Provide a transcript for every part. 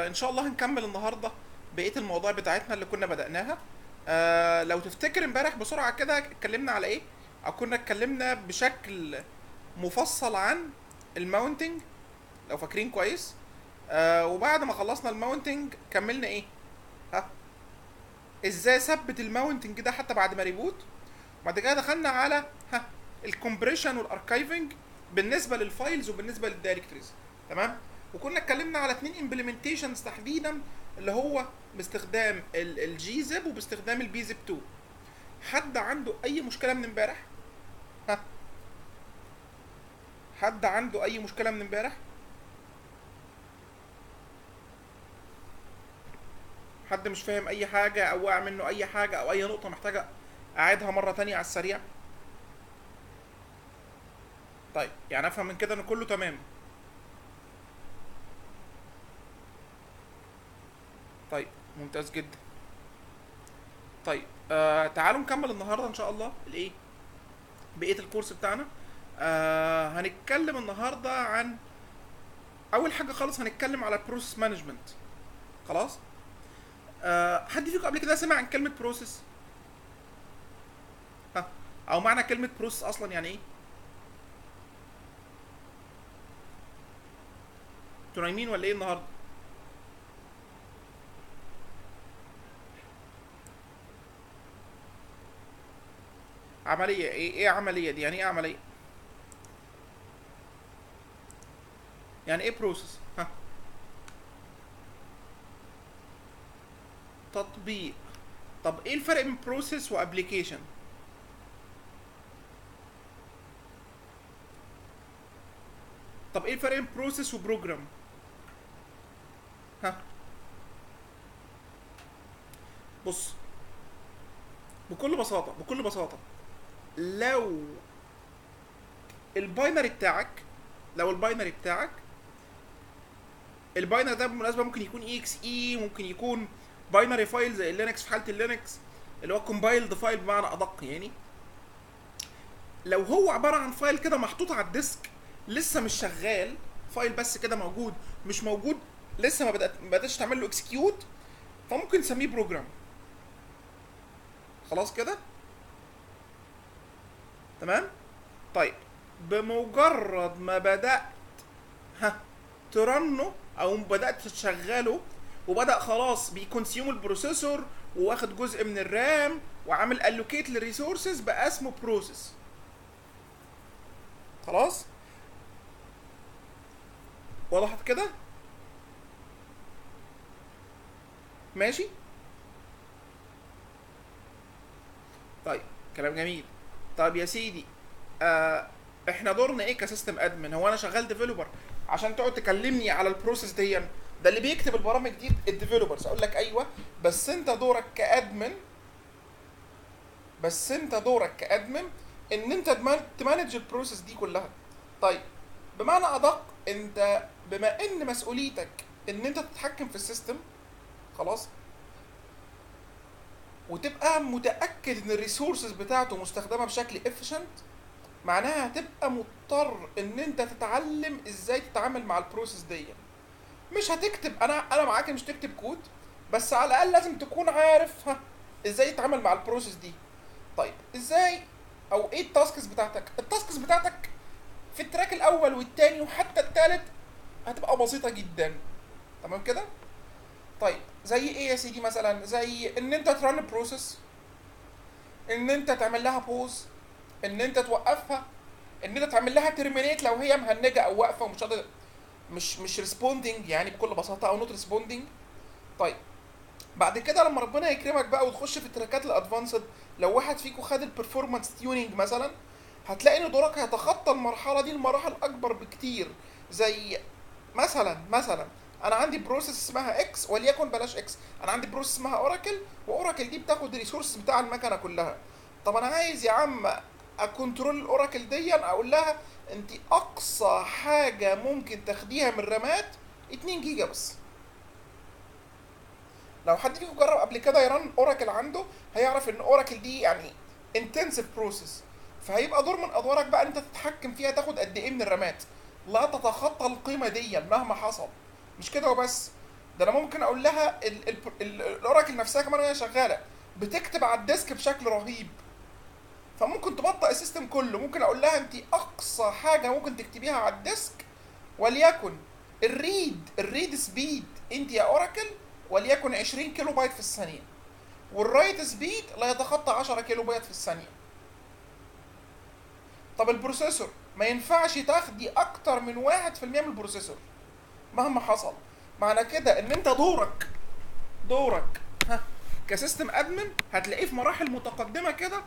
ان شاء الله هنكمل النهارده بقيه المواضيع بتاعتنا اللي كنا بدأناها. لو تفتكر امبارح بسرعه كده اتكلمنا على ايه، او كنا اتكلمنا بشكل مفصل عن الماونتنج، لو فاكرين كويس. وبعد ما خلصنا الماونتنج كملنا ايه؟ ها، ازاي اثبت الماونتنج ده حتى بعد ما ريبوت. بعد كده دخلنا على الكومبريشن والاركايفنج بالنسبه للفايلز وبالنسبه للدايركتوريز. تمام. وكنا اتكلمنا على 2 امبلمنتيشنز تحديدا، اللي هو باستخدام الجي زيب وباستخدام البي زيب 2. حد عنده اي مشكله من امبارح؟ ها، حد عنده اي مشكله من امبارح؟ حد مش فاهم اي حاجه او واقع منه اي حاجه او اي نقطه محتاجه اعيدها مره تانية على السريع؟ طيب يعني افهم من كده ان كله تمام. طيب ممتاز جدا. طيب تعالوا نكمل النهارده ان شاء الله الايه، بقيه الكورس بتاعنا. هنتكلم النهارده عن اول حاجه خالص، هنتكلم على بروسيس مانجمنت. خلاص. حد فيكم قبل كده سمع عن كلمه بروسيس؟ ها، او معنى كلمه بروسيس اصلا يعني ايه؟ انتوا نايمين ولا ايه النهارده؟ عمليه ايه؟ ايه عمليه دي؟ يعني ايه عمليه؟ يعني ايه بروسيس؟ ها، تطبيق. طب ايه الفرق بين بروسيس وابلكيشن؟ طب ايه الفرق بين بروسيس وبروجرام؟ ها، بص، بكل بساطه بكل بساطه، لو الباينري بتاعك لو الباينري بتاعك الباينري ده بالمناسبه ممكن يكون اي اكس اي، ممكن يكون باينري فايل زي اللينكس في حاله اللينكس، اللي هو كومبايلد فايل بمعنى ادق يعني. لو هو عباره عن فايل كده محطوط على الديسك لسه مش شغال، فايل بس كده موجود مش موجود، لسه ما بداتش تعمل له اكسكيوت، فممكن نسميه بروجرام. خلاص كده، تمام. طيب بمجرد ما بدات ها ترنه او بدات تشغله، وبدا خلاص بيكونسيوم البروسيسور وواخد جزء من الرام وعامل الوكيت للريسورسز، بقى اسمه بروسيس. خلاص، وضحت كده؟ ماشي. طيب كلام جميل. طيب يا سيدي، آه احنا دورنا ايه كسيستم ادمن؟ هو انا شغال ديفلوبر عشان تقعد تكلمني على البروسيس دي؟ ده اللي بيكتب البرامج دي الديفلوبرز. اقول لك ايوه، بس انت دورك كادمن ان انت تمانج البروسيس دي كلها. طيب بمعنى ادق، انت بما ان مسؤوليتك ان انت تتحكم في السيستم، خلاص، وتبقى متاكد ان الريسورسز بتاعته مستخدمه بشكل efficient، معناها هتبقى مضطر ان انت تتعلم ازاي تتعامل مع البروسيس دي. مش هتكتب، انا معاك مش تكتب كود، بس على الاقل لازم تكون عارف ازاي تتعامل مع البروسيس دي. طيب ازاي؟ او ايه التاسكس بتاعتك؟ التاسكس بتاعتك في التراك الاول والتاني وحتى التالت هتبقى بسيطه جدا. تمام كده؟ طيب زي ايه يا سيدي؟ مثلا زي ان انت ترن البروسيس، ان انت تعمل لها بوز، ان انت توقفها، ان انت تعمل لها ترمينيت لو هي مهنجه او واقفه ومش قادره، مش ريسبوندنج يعني بكل بساطه، او نوت ريسبوندنج. طيب بعد كده لما ربنا يكرمك بقى وتخش في التراكات الادفانسد، لو واحد فيكم خد البرفورمانس تيوننج مثلا، هتلاقي ان دورك هيتخطى المرحله دي لمراحل اكبر بكتير. زي مثلا انا عندي بروسيس اسمها اكس، وليكن بلاش اكس، انا عندي بروسيس اسمها اوراكل، واوراكل دي بتاخد الريسورس بتاع المكنه كلها. طب انا عايز يا عم اكونترول الاوراكل دي، اقول لها انت اقصى حاجه ممكن تاخديها من رامات 2 جيجا بس. لو حد فيكم جرب قبل كده يرن اوراكل عنده، هيعرف ان اوراكل دي يعني انتنسيف بروسيس. فهيبقى دور من ادوارك بقى ان انت تتحكم فيها تاخد قد ايه من الرامات، لا تتخطى القيمه دي مهما حصل. مش كده وبس، ده انا ممكن اقول لها الاوراكل نفسها كمان وهي شغاله بتكتب على الديسك بشكل رهيب، فممكن تبطئ السيستم كله. ممكن اقول لها انت اقصى حاجه ممكن تكتبيها على الديسك وليكن الريد سبيد انت يا اوراكل وليكن 20 كيلو بايت في الثانيه، والرايت سبيد لا يتخطى 10 كيلو بايت في الثانيه. طب البروسيسور ما ينفعش تاخدي اكتر من 1% من البروسيسور مهما حصل. معنى كده ان انت دورك كسيستم ادمن هتلاقيه في مراحل متقدمه كده،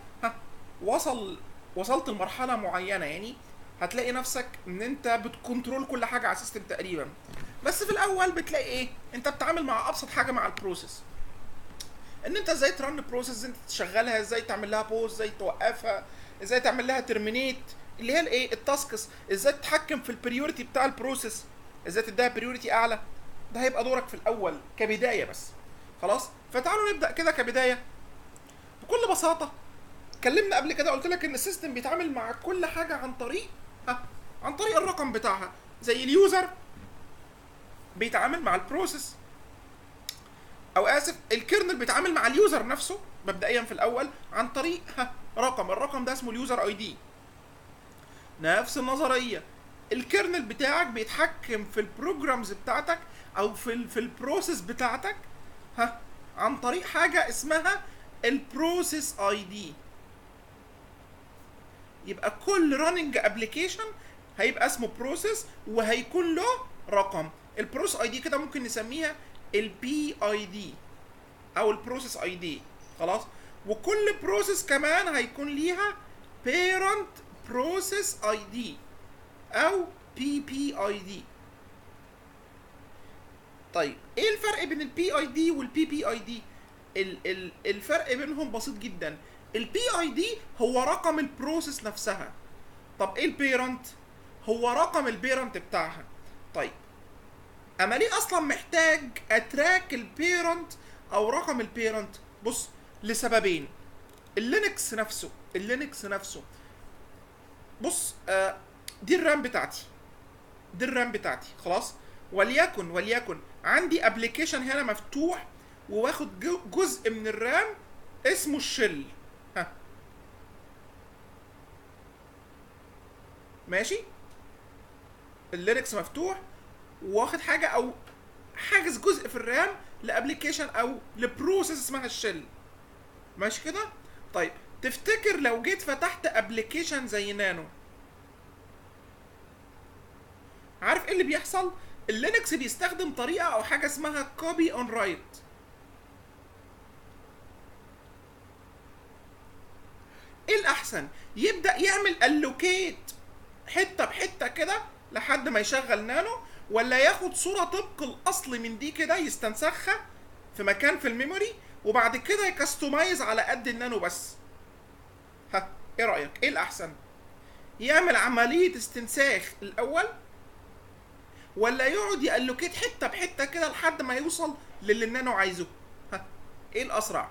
وصلت لمرحله معينه، يعني هتلاقي نفسك ان انت بتكنترول كل حاجه على السيستم تقريبا. بس في الاول بتلاقي ايه، انت بتتعامل مع ابسط حاجه مع البروسيس، ان انت ازاي ترن بروسيس، انت تشغلها ازاي، تعمل لها بوز، ازاي توقفها، ازاي تعمل لها ترمينيت، اللي هي الايه التاسكس، ازاي تتحكم في البريوريتي بتاع البروسيس، ازاي تديها بريوريتي اعلى. ده هيبقى دورك في الاول كبدايه بس. خلاص، فتعالوا نبدا كده كبدايه. بكل بساطه اتكلمنا قبل كده، قلت لك ان السيستم بيتعامل مع كل حاجه عن طريق الرقم بتاعها. زي اليوزر بيتعامل مع البروسيس، او اسف الكيرنل بيتعامل مع اليوزر نفسه مبدئيا في الاول عن طريق الرقم ده اسمه اليوزر اي دي. نفس النظريه، الكيرنل بتاعك بيتحكم في البروجرامز بتاعتك او في البروسيس بتاعتك عن طريق حاجه اسمها البروسيس اي دي. يبقى كل راننج ابلكيشن هيبقى اسمه بروسيس وهيكون له رقم. البروسيس اي دي كده ممكن نسميها البي اي دي او البروسيس اي دي. خلاص، وكل بروسيس كمان هيكون ليها بيرنت بروسيس اي دي او بي بي اي دي. طيب ايه الفرق بين البي اي دي والبي بي اي دي؟ الفرق بينهم بسيط جدا. البي اي دي هو رقم البروسيس نفسها. طب ايه البيرنت؟ هو رقم البيرنت بتاعها. طيب انا ليه اصلا محتاج اتراك البيرنت او رقم البيرنت؟ بص، لسببين. اللينكس نفسه بص، دي الرام بتاعتي خلاص. وليكن عندي ابلكيشن هنا مفتوح وواخد جزء من الرام اسمه الشل. ماشي، اللينكس مفتوح واخد حاجه او حاجز جزء في الرام لابلكيشن او لبروسيس اسمها الشل. ماشي كده؟ طيب تفتكر لو جيت فتحت ابلكيشن زي نانو، عارف ايه اللي بيحصل؟ اللينكس بيستخدم طريقه او حاجه اسمها كوبي اون رايت. ايه الاحسن؟ يبدا يعمل الوكيت حته بحته كده لحد ما يشغل نانو، ولا ياخد صوره طبق الاصل من دي كده يستنسخها في مكان في الميموري وبعد كده يكستمايز على قد النانو بس؟ ايه رايك؟ ايه الاحسن؟ يعمل عمليه استنساخ الاول ولا يقعد يالوكيت حته بحته كده لحد ما يوصل للي النانو عايزه؟ ايه الاسرع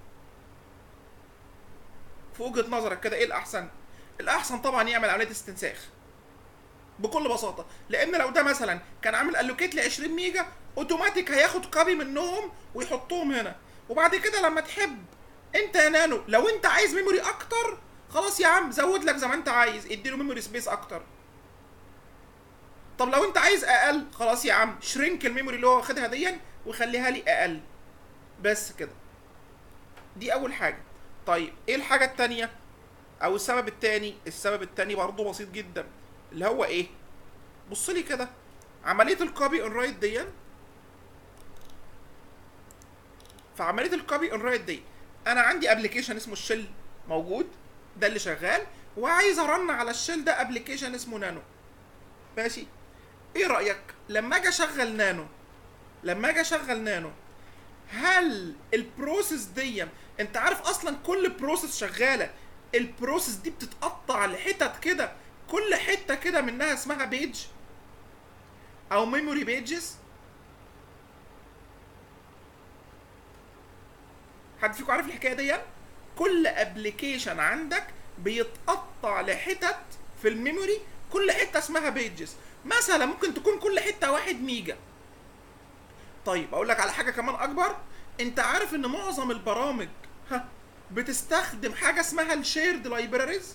في وجهه نظرك كده؟ ايه الاحسن؟ الاحسن طبعا يعمل عمليه استنساخ بكل بساطه، لان لو ده مثلا كان عامل الوكيت ل 20 ميجا اوتوماتيك هياخد كوبي منهم ويحطهم هنا، وبعد كده لما تحب انت يا نانو لو انت عايز ميموري اكتر خلاص يا عم زود لك زي ما انت عايز، اديله ميموري سبيس اكتر. طب لو انت عايز اقل خلاص يا عم شرينك الميموري اللي هو واخدها دي وخليها لي اقل. بس كده، دي اول حاجه. طيب ايه الحاجه التانيه او السبب التاني برضه بسيط جدا، اللي هو ايه؟ بص لي كده، عمليه الكوبي اون رايت دي. فعمليه الكوبي اون رايت دي انا عندي ابلكيشن اسمه الشل موجود، ده اللي شغال، وعايز ارن على الشل ده ابلكيشن اسمه نانو. ماشي، ايه رايك لما اجي اشغل نانو هل البروسيس دي، انت عارف اصلا كل بروسيس شغاله البروسيس دي بتتقطع لحتت كده، كل حته كده منها اسمها بيج او ميموري بيجز. حد فيكم عارف الحكايه دي؟ كل ابلكيشن عندك بيتقطع لحتت في الميموري، كل حته اسمها بيجز. مثلا ممكن تكون كل حته 1 ميجا، طيب اقول لك على حاجه كمان اكبر. انت عارف ان معظم البرامج بتستخدم حاجه اسمها الشيرد لايبراريز.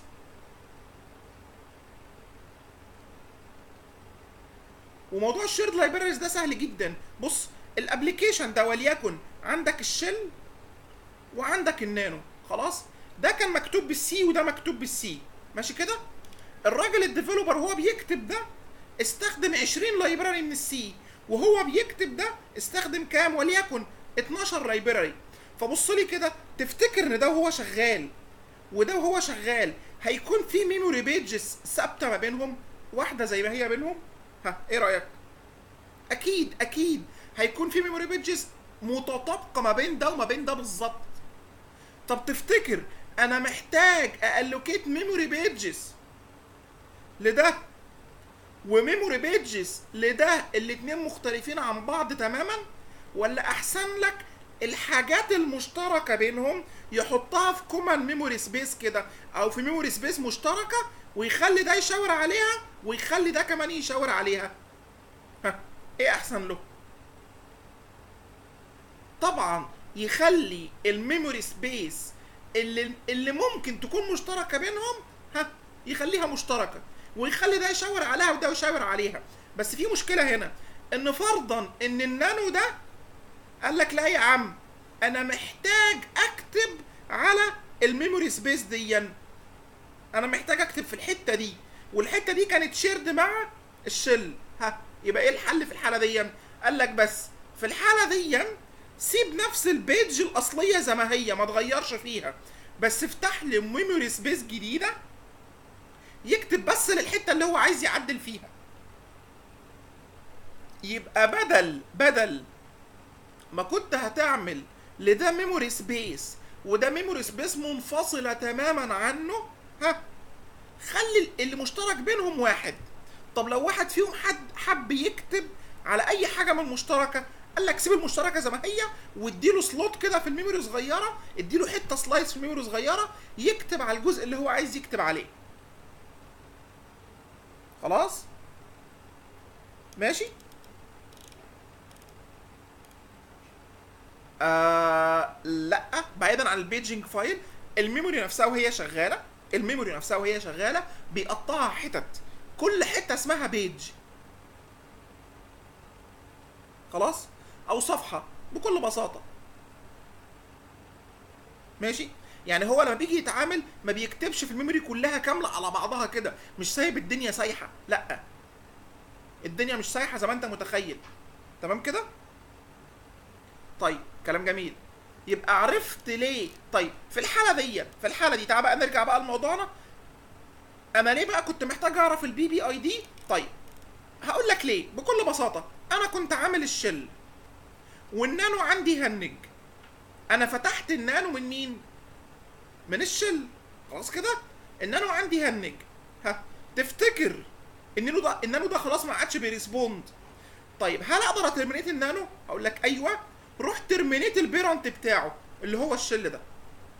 وموضوع الشيرد لايبراريز ده سهل جدا. بص، الابلكيشن ده وليكن عندك الشل وعندك النانو، خلاص؟ ده كان مكتوب بالسي وده مكتوب بالسي، ماشي كده؟ الراجل الديفلوبر وهو بيكتب ده استخدم 20 لايبراري من السي، وهو بيكتب ده استخدم كام؟ وليكن 12 لايبراري. فبص لي كده، تفتكر ان ده وهو شغال وده وهو شغال هيكون في ميموري بيجز ثابته ما بينهم، واحده زي ما هي بينهم؟ ايه رايك؟ اكيد هيكون في ميموري بيجز متطابقه ما بين ده وما بين ده بالظبط. طب تفتكر انا محتاج الوكيت ميموري بيجز لده وميموري بيجز لده الاتنين مختلفين عن بعض تماما، ولا احسن لك الحاجات المشتركه بينهم يحطها في كومن ميموري سبيس كده، او في ميموري سبيس مشتركه، ويخلي ده يشاور عليها ويخلي ده كمان يشاور عليها؟ ايه احسن له؟ طبعا يخلي الميموري سبيس اللي ممكن تكون مشتركه بينهم يخليها مشتركه، ويخلي ده يشاور عليها وده يشاور عليها. بس في مشكله هنا، ان فرضا ان النانو ده قال لك لا يا عم، انا محتاج اكتب على الميموري سبيس دي، انا محتاج اكتب في الحته دي، والحته دي كانت شيرد مع الشل. يبقى ايه الحل في الحاله دي؟ قال لك بس في الحاله دي سيب نفس البيج الاصليه زي ما هي، ما تغيرش فيها، بس افتح لي ميموري سبيس جديده يكتب بس للحته اللي هو عايز يعدل فيها. يبقى بدل ما كنت هتعمل لده ميموري سبيس وده ميموري سبيس منفصله تماما عنه، خلي اللي مشترك بينهم واحد. طب لو واحد فيهم حب يكتب على اي حاجه من المشتركه، قال لك سيب المشتركه زي ما هي واديله سلوت كده في الميموري صغيره، اديله حته سلايس في الميموري صغيره يكتب على الجزء اللي هو عايز يكتب عليه. خلاص؟ ماشي؟ لا، بعيدا عن البيجنج فايل، الميموري نفسها وهي شغاله بيقطعها حتت، كل حته اسمها بيج، خلاص؟ او صفحه بكل بساطه. ماشي؟ يعني هو لما بيجي يتعامل ما بيكتبش في الميموري كلها كامله على بعضها كده، مش سايب الدنيا سايحه، لا، الدنيا مش سايحه زي ما انت متخيل. تمام كده؟ طيب كلام جميل. يبقى عرفت ليه. طيب في الحاله دي تعال بقى نرجع بقى لموضوعنا. انا ليه بقى كنت محتاج اعرف البي بي اي دي؟ طيب هقول لك ليه بكل بساطه. انا كنت عامل الشل والنانو عندي هنج، انا فتحت النانو من مين؟ من الشل، خلاص كده؟ النانو عندي هنج. تفتكر النانو ده خلاص ما عادش بيريسبوند. طيب هل اقدر اترمينيت النانو؟ اقول لك ايوه، روح ترمينيت البيرنت بتاعه اللي هو الشل ده.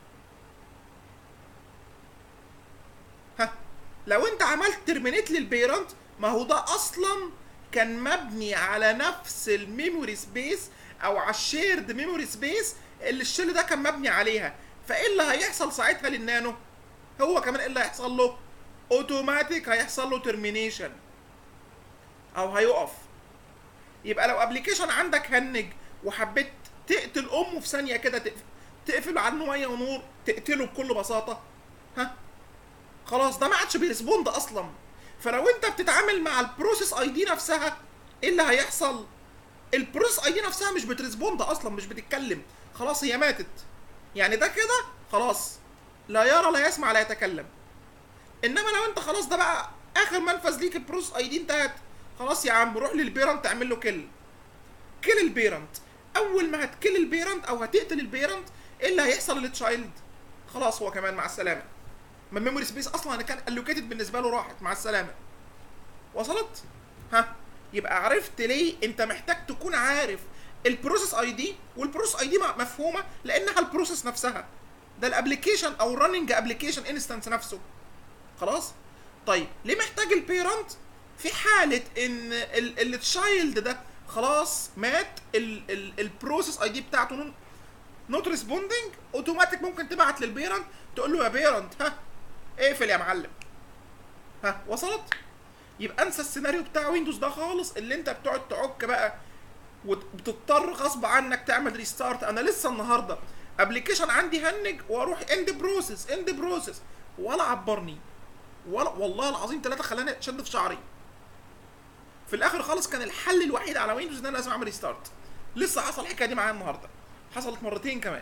لو انت عملت ترمينيت للبيرنت، ما هو ده اصلا كان مبني على نفس الميموري سبيس او على الشيرد ميموري سبيس اللي الشل ده كان مبني عليها. فايه اللي هيحصل ساعتها للنانو؟ هو كمان ايه اللي هيحصل له؟ اوتوماتيك هيحصل له ترمينيشن او هيقف. يبقى لو ابلكيشن عندك هنج وحبيت تقتل امه في ثانيه كده، تقفل عنه ميه ونور، تقتله بكل بساطه، خلاص ده ما عادش بيرسبوند اصلا. فلو انت بتتعامل مع البروسيس اي دي نفسها، ايه اللي هيحصل؟ البروسيس اي دي نفسها مش بترسبوند اصلا، مش بتتكلم، خلاص هي ماتت. يعني ده كده خلاص لا يرى لا يسمع لا يتكلم. انما لو انت خلاص ده بقى اخر منفذ ليك، البروسيس اي دي انتهت، خلاص يا عم روح للبيرنت اعمل له كل البيرنت. اول ما هتكل البيرنت او هتقتل البيرنت، ايه اللي هيحصل للتشايلد؟ خلاص هو كمان مع السلامه، ما الميموري سبيس اصلا كان الوكيتد بالنسبه له راحت، مع السلامه. وصلت؟ يبقى عرفت ليه انت محتاج تكون عارف البروسيس اي دي. والبروسيس اي دي مفهومه لانها البروسيس نفسها، ده الابلكيشن او الرننج ابلكيشن انستنس نفسه. خلاص؟ طيب ليه محتاج البيرنت؟ في حاله ان التشايلد ده خلاص مات البروسيس اي دي بتاعته نوت ريسبوندنج، اوتوماتيك ممكن تبعت للبيرنت تقول له يا بيرنت ها اقفل يا معلم. ها وصلت؟ يبقى انسى السيناريو بتاع ويندوز ده خالص، اللي انت بتقعد تعك بقى وبتضطر غصب عنك تعمل ريستارت. انا لسه النهارده ابلكيشن عندي هنج واروح اند بروسيس ولا عبرني، ولا والله العظيم ثلاثه خلاني اشد في شعري. في الاخر خالص كان الحل الوحيد على ويندوز ان انا لازم اعمل ريستارت. لسه حصل الحكايه دي معايا النهارده، حصلت مرتين كمان.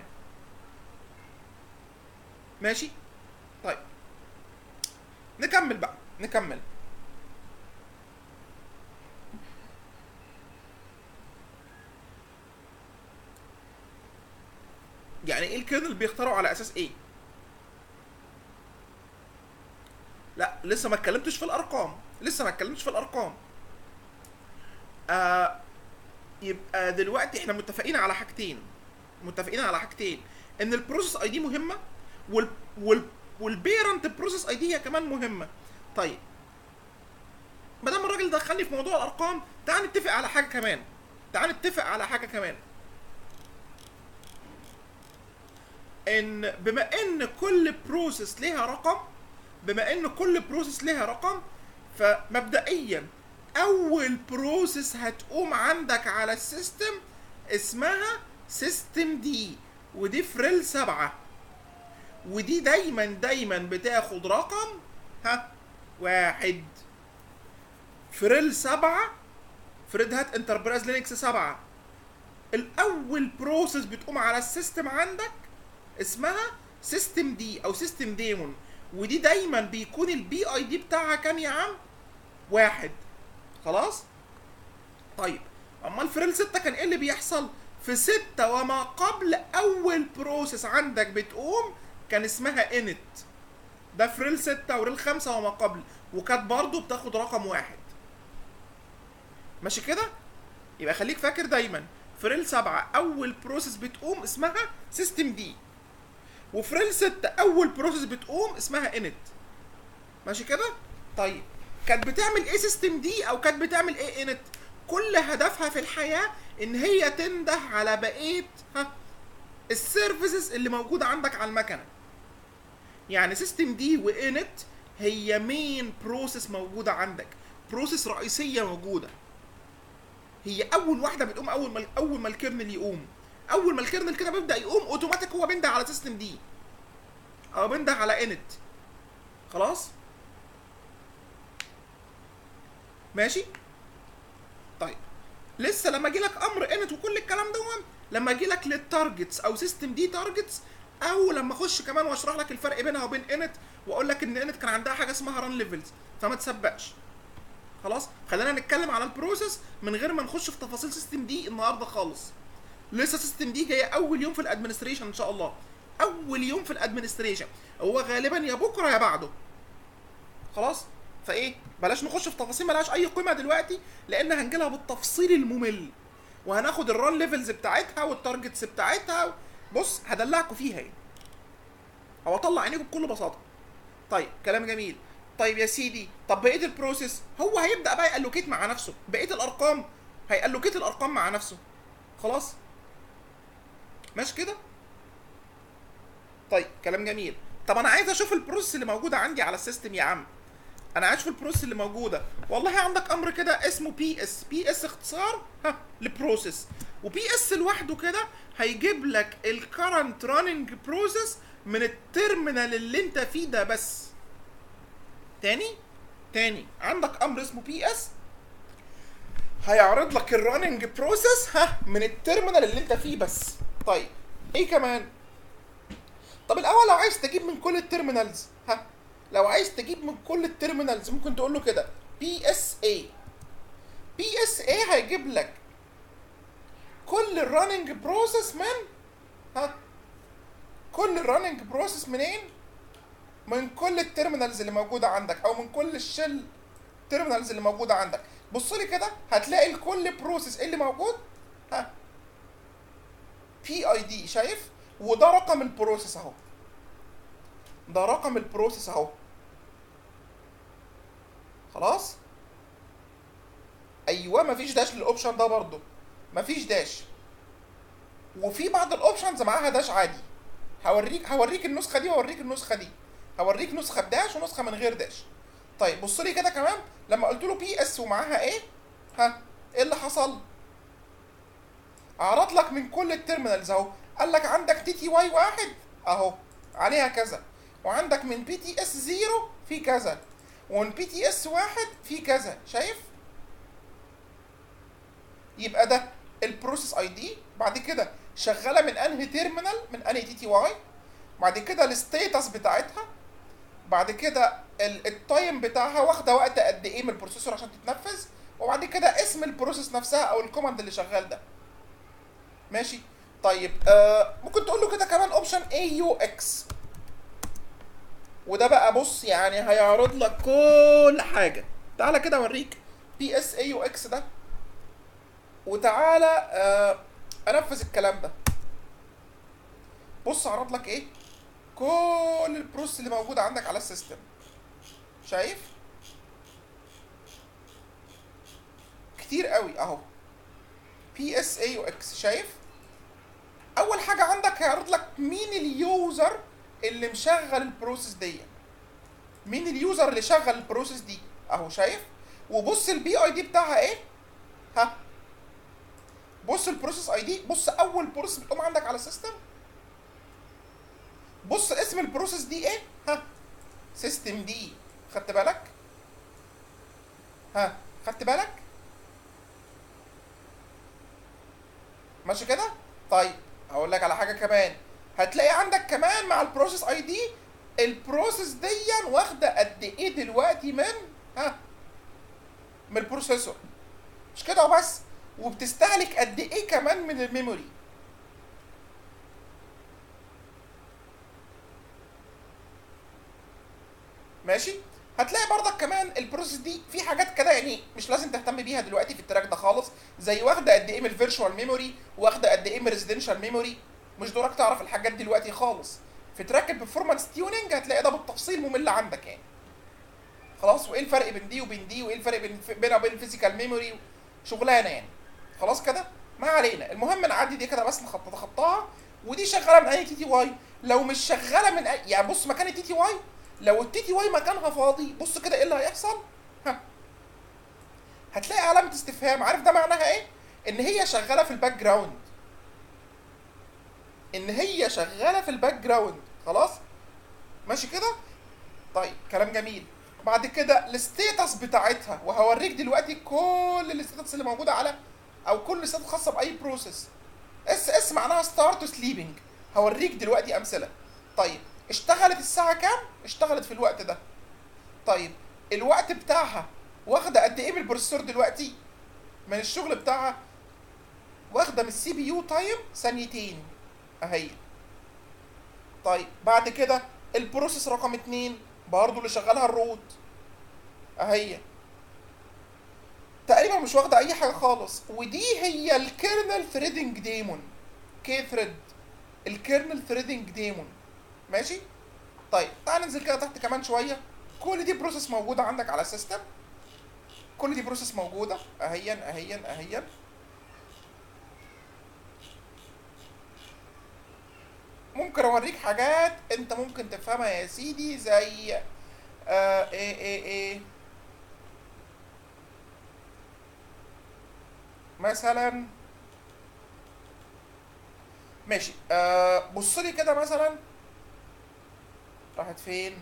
ماشي طيب نكمل بقى نكمل. يعني ايه الكيرنل بيختاروا على اساس ايه؟ لا لسه ما اتكلمتش في الارقام، لسه ما اتكلمتش في الارقام. آه يبقى دلوقتي احنا متفقين على حاجتين، متفقين على حاجتين، ان البروسيس اي دي مهمه وال وال والبيرنت بروسيس اي دي هي كمان مهمه. طيب ما دام الراجل دخلني في موضوع الارقام، تعال نتفق على حاجه كمان، تعال نتفق على حاجه كمان، ان بما ان كل بروسيس ليها رقم، بما ان كل بروسيس ليها رقم، فمبدئيا اول بروسيس هتقوم عندك على السيستم اسمها سيستم دي، ودي فريل 7، ودي دايما بتاخد رقم ها 1. فريل 7 فريد هات انتربرايز لينكس 7. الاول بروسيس بتقوم على السيستم عندك اسمها سيستم دي او سيستم ديمون، ودي دايما بيكون البي اي دي بتاعها كام يا عم؟ 1. خلاص؟ طيب امال فريل 6 كان ايه اللي بيحصل؟ في 6 وما قبل اول بروسيس عندك بتقوم كان اسمها انت. ده فريل 6 وريل 5 وما قبل، وكانت برضه بتاخد رقم 1. ماشي كده؟ يبقى خليك فاكر دايما فريل 7 اول بروسيس بتقوم اسمها سيستم دي، وفريل 6 اول بروسيس بتقوم اسمها انت. ماشي كده؟ طيب كانت بتعمل ايه سيستم دي او كانت بتعمل ايه انت؟ كل هدفها في الحياه ان هي تنده على بقيه السيرفيسز اللي موجوده عندك على المكنه. يعني سيستم دي وانت هي مين بروسيس موجوده عندك، بروسيس رئيسيه موجوده، هي اول واحده بتقوم اول ما الكيرنل يقوم. اول ما الكيرنل كده بيبدا يقوم اوتوماتيك هو بينده على سيستم دي او بينده على انت. خلاص ماشي. طيب لسه لما اجي لك امر انت وكل الكلام ده، لما اجي لك للتارجتس او سيستم دي تارجتس، او لما اخش كمان واشرح لك الفرق بينها وبين انت، واقول لك ان انت كان عندها حاجه اسمها ران ليفلز، فما تسبقش. خلاص خلينا نتكلم على البروسيس من غير ما نخش في تفاصيل سيستم دي النهارده خالص. لسه سيستم دي جايه اول يوم في الادمنستريشن ان شاء الله، اول يوم في الادمنستريشن، هو غالبا يا بكره يا بعده. خلاص فايه بلاش نخش في تفاصيل ملهاش اي قيمه دلوقتي، لان هنجيلها بالتفصيل الممل، وهناخد الران ليفلز بتاعتها والتارجتس بتاعتها. بص هدلعكوا فيها يعني، او اطلع عينيكم بكل بساطه. طيب كلام جميل. طيب يا سيدي، طب بقيه البروسيس هو هيبدا بقى يالوكيت مع نفسه، بقيه الارقام هيالوكيت الارقام مع نفسه. خلاص ماشي كده؟ طيب كلام جميل. طب انا عايز اشوف البروسيس اللي موجوده عندي على السيستم يا عم، انا عايز اشوف البروسيس اللي موجوده. والله عندك امر كده اسمه بي اس، بي اس اختصار لبروسيس، وبي اس لوحده كده هيجيب لك الكرنت راننج بروسيس من التيرمينال اللي انت فيه ده بس. تاني عندك امر اسمه بي اس هيعرض لك الراننج بروسيس من التيرمينال اللي انت فيه بس. طيب ايه كمان؟ طب الاول لو عايز تجيب من كل التيرمينالز، لو عايز تجيب من كل التيرمينالز ممكن تقول له كده بي اس اي. بي اس اي هيجيب لك كل الراننج بروسيس من كل الراننج بروسيس منين؟ من كل التيرمينالز اللي موجوده عندك، او من كل الشيل تيرمينالز اللي موجوده عندك. بص لي كده هتلاقي لكل بروسيس اللي موجود بي اي دي، شايف؟ وده رقم البروسيس اهو، ده رقم البروسيس اهو. خلاص ايوه مفيش داش للاوبشن ده برضه، مفيش داش. وفي بعض الاوبشنز معاها داش عادي. هوريك النسخه دي واوريك النسخه دي. هوريك نسخه بداش ونسخه من غير داش. طيب بص لي كده كمان، لما قلت له بي اس ومعاها ايه، ها ايه اللي حصل؟ عرض لك من كل التيرمينالز اهو، قال لك عندك تي تي واي واحد اهو عليها كذا، وعندك من بي تي اس 0 في كذا، ومن بي تي اس واحد في كذا. شايف؟ يبقى ده البروسيس اي دي. بعد كده شغاله من انهي تيرمينال، من انهي تي تي واي. بعد كده الستيتس بتاعتها. بعد كده التايم بتاعها واخده وقت قد ايه من البروسيسور عشان تتنفذ. وبعد كده اسم البروسيس نفسها او الكوماند اللي شغال ده. ماشي. طيب ممكن تقول له كده كمان اوبشن اي يو اكس، وده بقى بص يعني هيعرض لك كل حاجه. تعالى كده اوريك بي اس اي يو اكس ده، وتعالى انفذ الكلام ده. بص عرض لك ايه، كل البروسيس اللي موجوده عندك على السيستم. شايف؟ كتير قوي اهو. بي اس اي يو اكس. شايف؟ اول حاجه عندك هيعرض لك مين اليوزر اللي مشغل البروسيس دي، مين اليوزر اللي شغل البروسيس دي اهو. شايف؟ وبص البي اي دي بتاعها ايه، ها بص البروسيس اي دي. بص اول بروسيس بتقوم عندك على السيستم، بص اسم البروسيس دي ايه، ها سيستم دي. خدت بالك؟ ها خدت بالك؟ ماشي كده؟ طيب هقول لك على حاجه كمان، هتلاقي عندك كمان مع البروسيس اي دي البروسيس دي واخده قد ايه دلوقتي من من البروسيسور. مش كده وبس، وبتستهلك قد ايه كمان من الميموري. ماشي. هتلاقي برضك كمان البروسيس دي في حاجات كده يعني مش لازم تهتم بيها دلوقتي في التراك ده خالص، زي واخده قد ايه من الفيرتشوال ميموري، واخده قد ايه من الريزيدنشال ميموري. مش دورك تعرف الحاجات دي دلوقتي خالص. في تراك البرفورمانس تيوننج هتلاقي ده بالتفصيل ممل عندك يعني. خلاص، وايه الفرق بين دي وبين دي، وايه الفرق بينها وبين الفيزيكال ميموري، شغلانه يعني. خلاص كده ما علينا. المهم نعدي دي كده بس، نتخطاها. ودي شغاله من اي تي تي واي. لو مش شغاله من اي، يعني بص مكان التي تي واي، لو التي تي واي مكانها فاضي بص كده ايه اللي هيحصل. هتلاقي علامه استفهام. عارف ده معناها ايه؟ ان هي شغاله في الباك جراوند، ان هي شغاله في الباك جراوند. خلاص ماشي كده. طيب كلام جميل. بعد كده الستيتس بتاعتها، وهوريك دلوقتي كل الستيتس اللي موجوده على، او كل ستيتس خاصه باي بروسيس. اس اس معناها ستارت سليبنج، هوريك دلوقتي امثله. طيب اشتغلت الساعه كام؟ اشتغلت في الوقت ده. طيب الوقت بتاعها واخده قد ايه من البروسيسور دلوقتي من الشغل بتاعها؟ واخده من السي بي يو تايم ثانيتين اهي. طيب بعد كده البروسيس رقم 2 برضه اللي شغالها الروت اهي، تقريبا مش واخده اي حاجه خالص. ودي هي الكيرنل ثريدنج ديمون، كي ثريد، الكيرنل ثريدنج ديمون. ماشي. طيب تعال ننزل كده تحت كمان شويه. كل دي بروسيس موجوده عندك على السيستم، كل دي بروسيس موجوده اهيا اهيا اهيا. ممكن اوريك حاجات انت ممكن تفهمها يا سيدي، زي ايه مثلا. ماشي. بص لي كده مثلا، راحت فين؟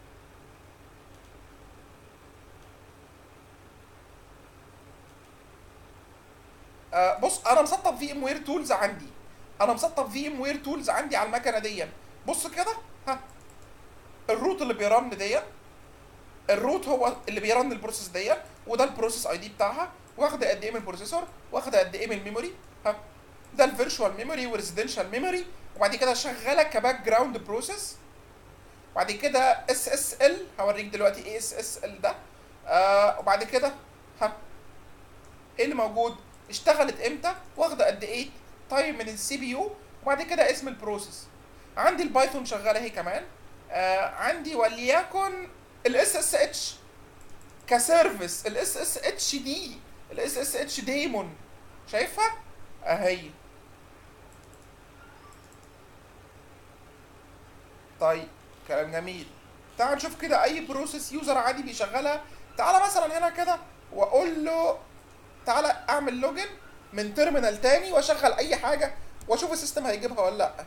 بص انا مسطب في ام وير تولز عندي، انا مسطب في ام وير تولز عندي على المكنه دي. بص كده، ها الروت اللي بيرن دي، الروت هو اللي بيرن البروسيس دي، وده البروسيس اي دي بتاعها، واخده قد ايه من البروسيسور، واخده قد ايه من الميموري. ها ده الفيرتشوال ميموري والريزيدنشال ميموري. وبعد كده شغاله كباك جراوند بروسيس. وبعد كده اس اس ال، هوريك دلوقتي ايه اس اس ال ده. وبعد كده ها ايه اللي موجود، اشتغلت امتى، واخده قد ايه تايم من السي بي يو. وبعد كده اسم البروسيس. عندي البايثون شغاله اهي كمان. عندي وليكن الاس اس اتش كسيرفيس. الاس اس اتش دي الاس اس اتش ديمون، شايفها اهي. طيب كلام جميل. تعال نشوف كده اي بروسيس يوزر عادي بيشغلها. تعالى مثلا هنا كده واقول له تعالى اعمل لوجن من تيرمينال تاني واشغل اي حاجه واشوف السيستم هيجيبها ولا لا.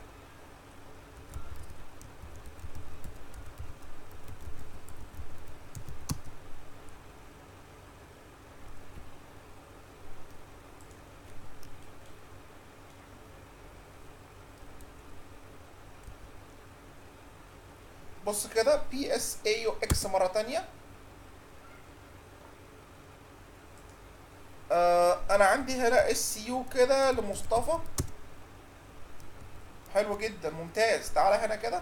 بص كده بي اس اي يو اكس مره تانيه. انا عندي هنا اس يو كده لمصطفى. حلو جدا ممتاز. تعالى هنا كده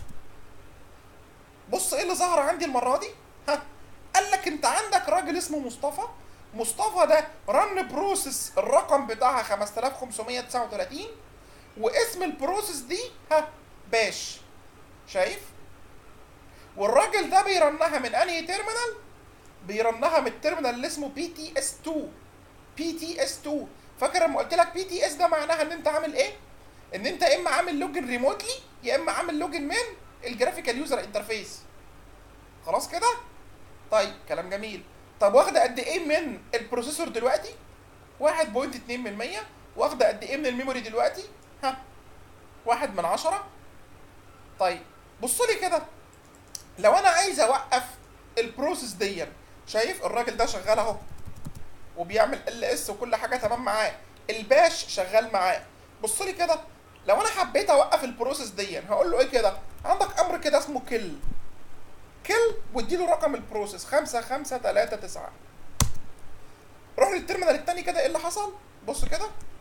بص ايه اللي ظهر عندي المره دي. ها، قال لك انت عندك راجل اسمه مصطفى. مصطفى ده رن بروسيس الرقم بتاعها 5539 واسم البروسيس دي ها باش. شايف؟ والراجل ده بيرنها من انهي تيرمينال؟ بيرنها من التيرمينال اللي اسمه بي تي اس 2. بي تي اس 2. فاكر لما قلت لك بي تي اس ده معناها ان انت عامل ايه؟ ان انت يا اما عامل لوجن ريموتلي يا اما عامل لوجن من الجرافيكال يوزر انترفيس. خلاص كده؟ طيب كلام جميل. طب واخده قد ايه من البروسيسور دلوقتي؟ 1.2%. واخده قد ايه من الميموري دلوقتي؟ ها، 1/10. طيب بص لي كده، لو انا عايز اوقف البروسيس دي، شايف الراجل ده شغال اهو وبيعمل ال اس وكل حاجه تمام معاه، الباش شغال معاه. بص لي كده، لو انا حبيت اوقف البروسيس دي هقول له ايه كده؟ عندك امر كده اسمه كل. كل واديله رقم البروسيس 5539. روح للترمينال التاني كده، ايه اللي حصل؟ بص كده،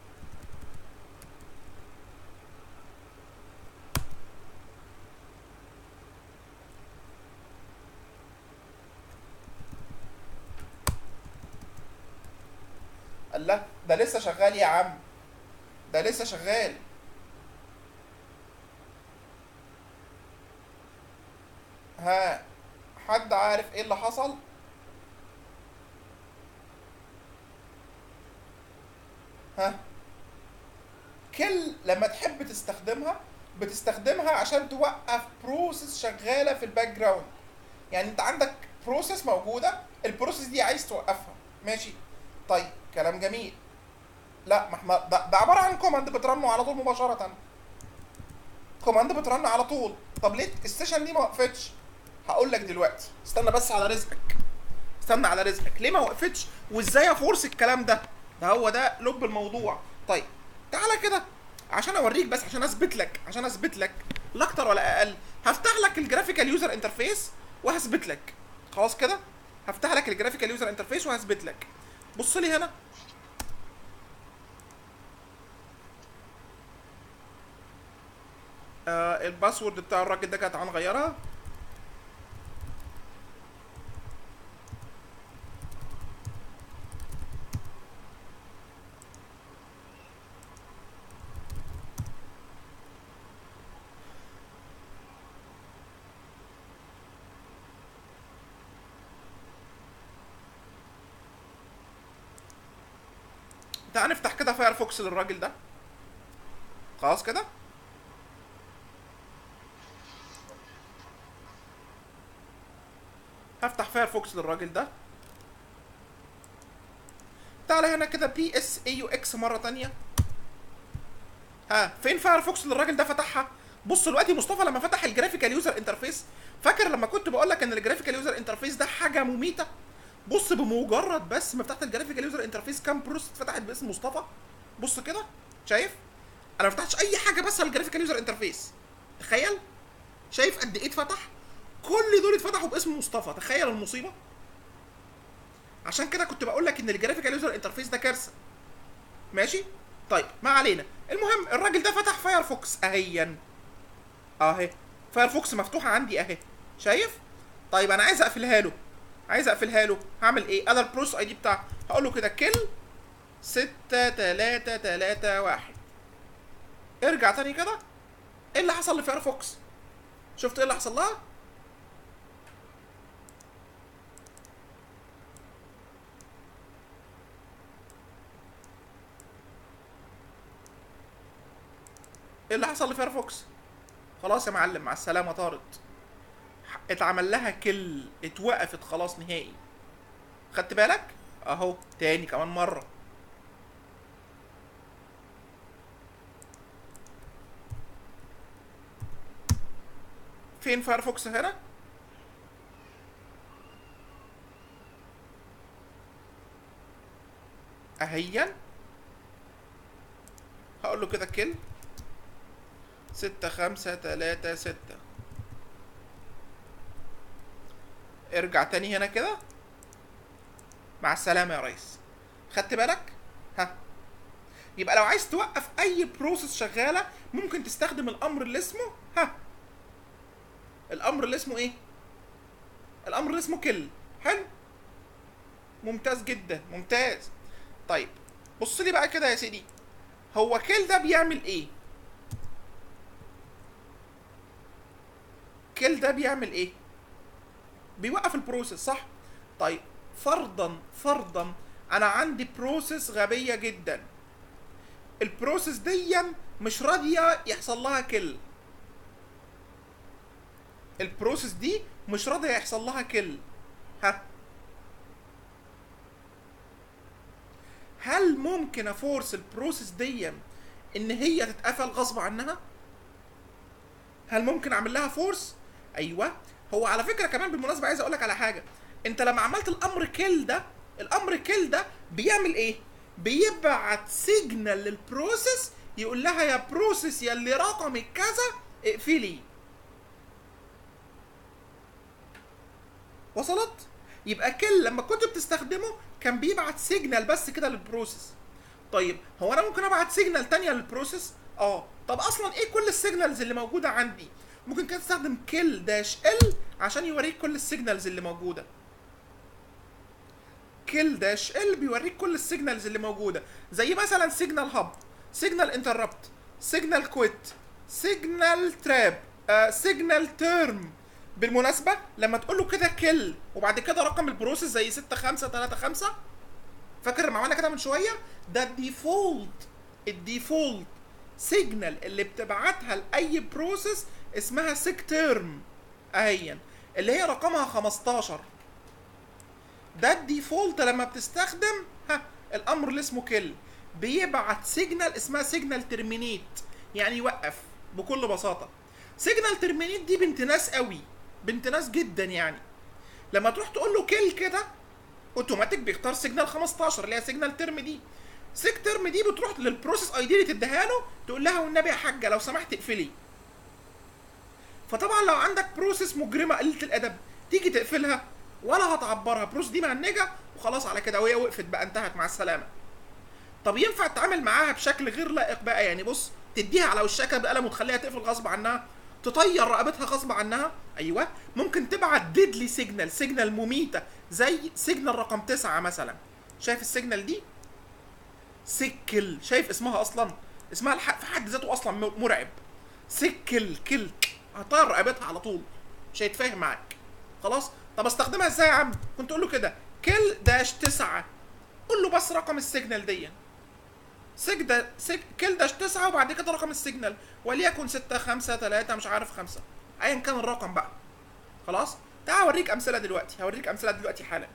قال لا ده لسه شغال يا عم، ده لسه شغال. ها، حد عارف ايه اللي حصل؟ ها، كل لما تحب تستخدمها بتستخدمها عشان توقف بروسيس شغاله في الباك جراوند. يعني انت عندك بروسيس موجوده، البروسيس دي عايز توقفها، ماشي؟ طيب كلام جميل. لا ما احنا ده عباره عن كوماند بترنه على طول مباشره. كوماند بترن على طول. طب ليه السيشن دي ما وقفتش؟ هقول لك دلوقتي، استنى بس على رزقك. استنى على رزقك، ليه ما وقفتش وازاي افورس الكلام ده؟ ده هو ده لب الموضوع. طيب تعالى كده عشان اوريك، بس عشان اثبت لك لا اكتر ولا اقل. هفتح لك الجرافيكال يوزر انترفيس وهثبت لك. خلاص كده، هفتح لك الجرافيكال يوزر انترفيس وهثبت لك. بص لي هنا، الباسورد بتاع الراجل ده كانت هنغيرها. تعال نفتح كده فايرفوكس للراجل ده. خلاص كده، هفتح فايرفوكس للراجل ده. تعالى هنا كده بي اس اي يو اكس مره تانية. ها، فين فايرفوكس للراجل ده فتحها؟ بص دلوقتي مصطفى لما فتح الجرافيكال يوزر انترفيس، فاكر لما كنت بقول لك ان الجرافيكال يوزر انترفيس ده حاجه مميته؟ بص بمجرد بس ما فتحت الجرافيكال يوزر انترفيس كام بروسيس اتفتحت باسم مصطفى؟ بص كده، شايف؟ انا ما فتحتش اي حاجه بس على الجرافيكال يوزر انترفيس. تخيل، شايف قد ايه اتفتح؟ كل دول اتفتحوا باسم مصطفى. تخيل المصيبه. عشان كده كنت بقول لك ان الجرافيكال يوزر انترفيس ده كارثه. ماشي؟ طيب ما علينا. المهم الراجل ده فتح فايرفوكس اهيا اهي. فايرفوكس مفتوحه عندي اهي، شايف؟ طيب انا عايز اقفلها له. هعمل ايه؟ انا البروس اي دي بتاعه هقول له كده كل 6331. ارجع تاني كده. ايه اللي حصل لفايرفوكس؟ شفت ايه اللي حصل لها؟ ايه اللي حصل لفايرفوكس؟ خلاص يا معلم، مع السلامه، طارت. اتعمل لها كل، اتوقفت خلاص نهائي. خدت بالك؟ اهو تاني كمان مره. فين فايرفوكس هنا؟ اهيا. هقول له كده كل 6536. ارجع تاني هنا كده. مع السلامة يا ريس. خدت بالك؟ ها. يبقى لو عايز توقف اي بروسيس شغالة ممكن تستخدم الامر اللي اسمه ها. الامر اللي اسمه ايه؟ الامر اللي اسمه كل. حلو. ممتاز جدا، ممتاز. طيب بص لي بقى كده يا سيدي، هو كل ده بيعمل ايه؟ كل ده بيعمل ايه؟ بيوقف البروسيس، صح؟ طيب فرضا انا عندي بروسيس غبيه جدا، البروسيس دي مش راضيه يحصل لها كل. البروسيس دي مش راضيه يحصل لها كل. ها، هل ممكن افورس البروسيس دي ان هي تتقفل غصب عنها؟ هل ممكن اعمل لها فورس؟ ايوه. هو على فكره كمان بالمناسبه عايز اقول لك على حاجه، انت لما عملت الامر كيل ده، الامر كيل ده بيعمل ايه؟ بيبعت سيجنال للبروسيس يقول لها يا بروسيس يا اللي رقمك كذا اقفلي. وصلت؟ يبقى كل لما كنت بتستخدمه كان بيبعت سيجنال بس كده للبروسيس. طيب هو انا ممكن ابعت سيجنال تانية للبروسيس؟ طب اصلا ايه كل السيجنالز اللي موجوده عندي؟ ممكن كده تستخدم كيل داش ال عشان يوريك كل السيجنالز اللي موجوده. كيل داش ال بيوريك كل السيجنالز اللي موجوده، زي مثلا سيجنال هاب، سيجنال انتربت، سيجنال كويت، سيجنال تراب، سيجنال تيرم. بالمناسبه لما تقول له كده كيل وبعد كده رقم البروسيس زي 6535، فاكر لما عملنا كده من شويه؟ ده الديفولت سيجنال اللي بتبعتها لاي بروسيس اسمها سيك تيرم اهيا، اللي هي رقمها 15. ده الديفولت لما بتستخدم الامر اللي اسمه كيل، بيبعت سيجنال اسمها سيجنال ترمينيت، يعني يوقف بكل بساطه. سيجنال ترمينيت دي بنت ناس قوي، بنت ناس جدا يعني. لما تروح تقول له كيل كده اوتوماتيك بيختار سيجنال 15 اللي هي سيجنال ترم دي. سيج ترم دي بتروح للبروسيس اي دي اللي تديها له تقول لها والنبي يا حاجه لو سمحت اقفلي. فطبعا لو عندك بروسيس مجرمه قليله الادب تيجي تقفلها ولا هتعبرها، بروسيس دي مهنجه وخلاص على كده، وهي وقفت بقى، انتهت، مع السلامه. طب ينفع تتعامل معاها بشكل غير لائق بقى؟ يعني بص، تديها على وشها بقلم وتخليها تقفل غصب عنها، تطير رقبتها غصب عنها. ايوه، ممكن تبعت ديدلي سيجنال مميته زي سيجنال رقم 9 مثلا. شايف السيجنال دي؟ سكل، شايف اسمها اصلا؟ اسمها في حد ذاته اصلا مرعب. سكل كل، هطير رقبتها على طول، مش هيتفاهم معاك. خلاص. طب استخدمها ازاي يا عم؟ كنت اقول له كده كل داش 9، قول له بس رقم السيجنال دي كل داش 9 وبعد كده رقم السيجنال، وليكن 653 مش عارف 5، ايا كان الرقم بقى. خلاص. تعال اوريك امثله دلوقتي، هوريك امثله دلوقتي حالا.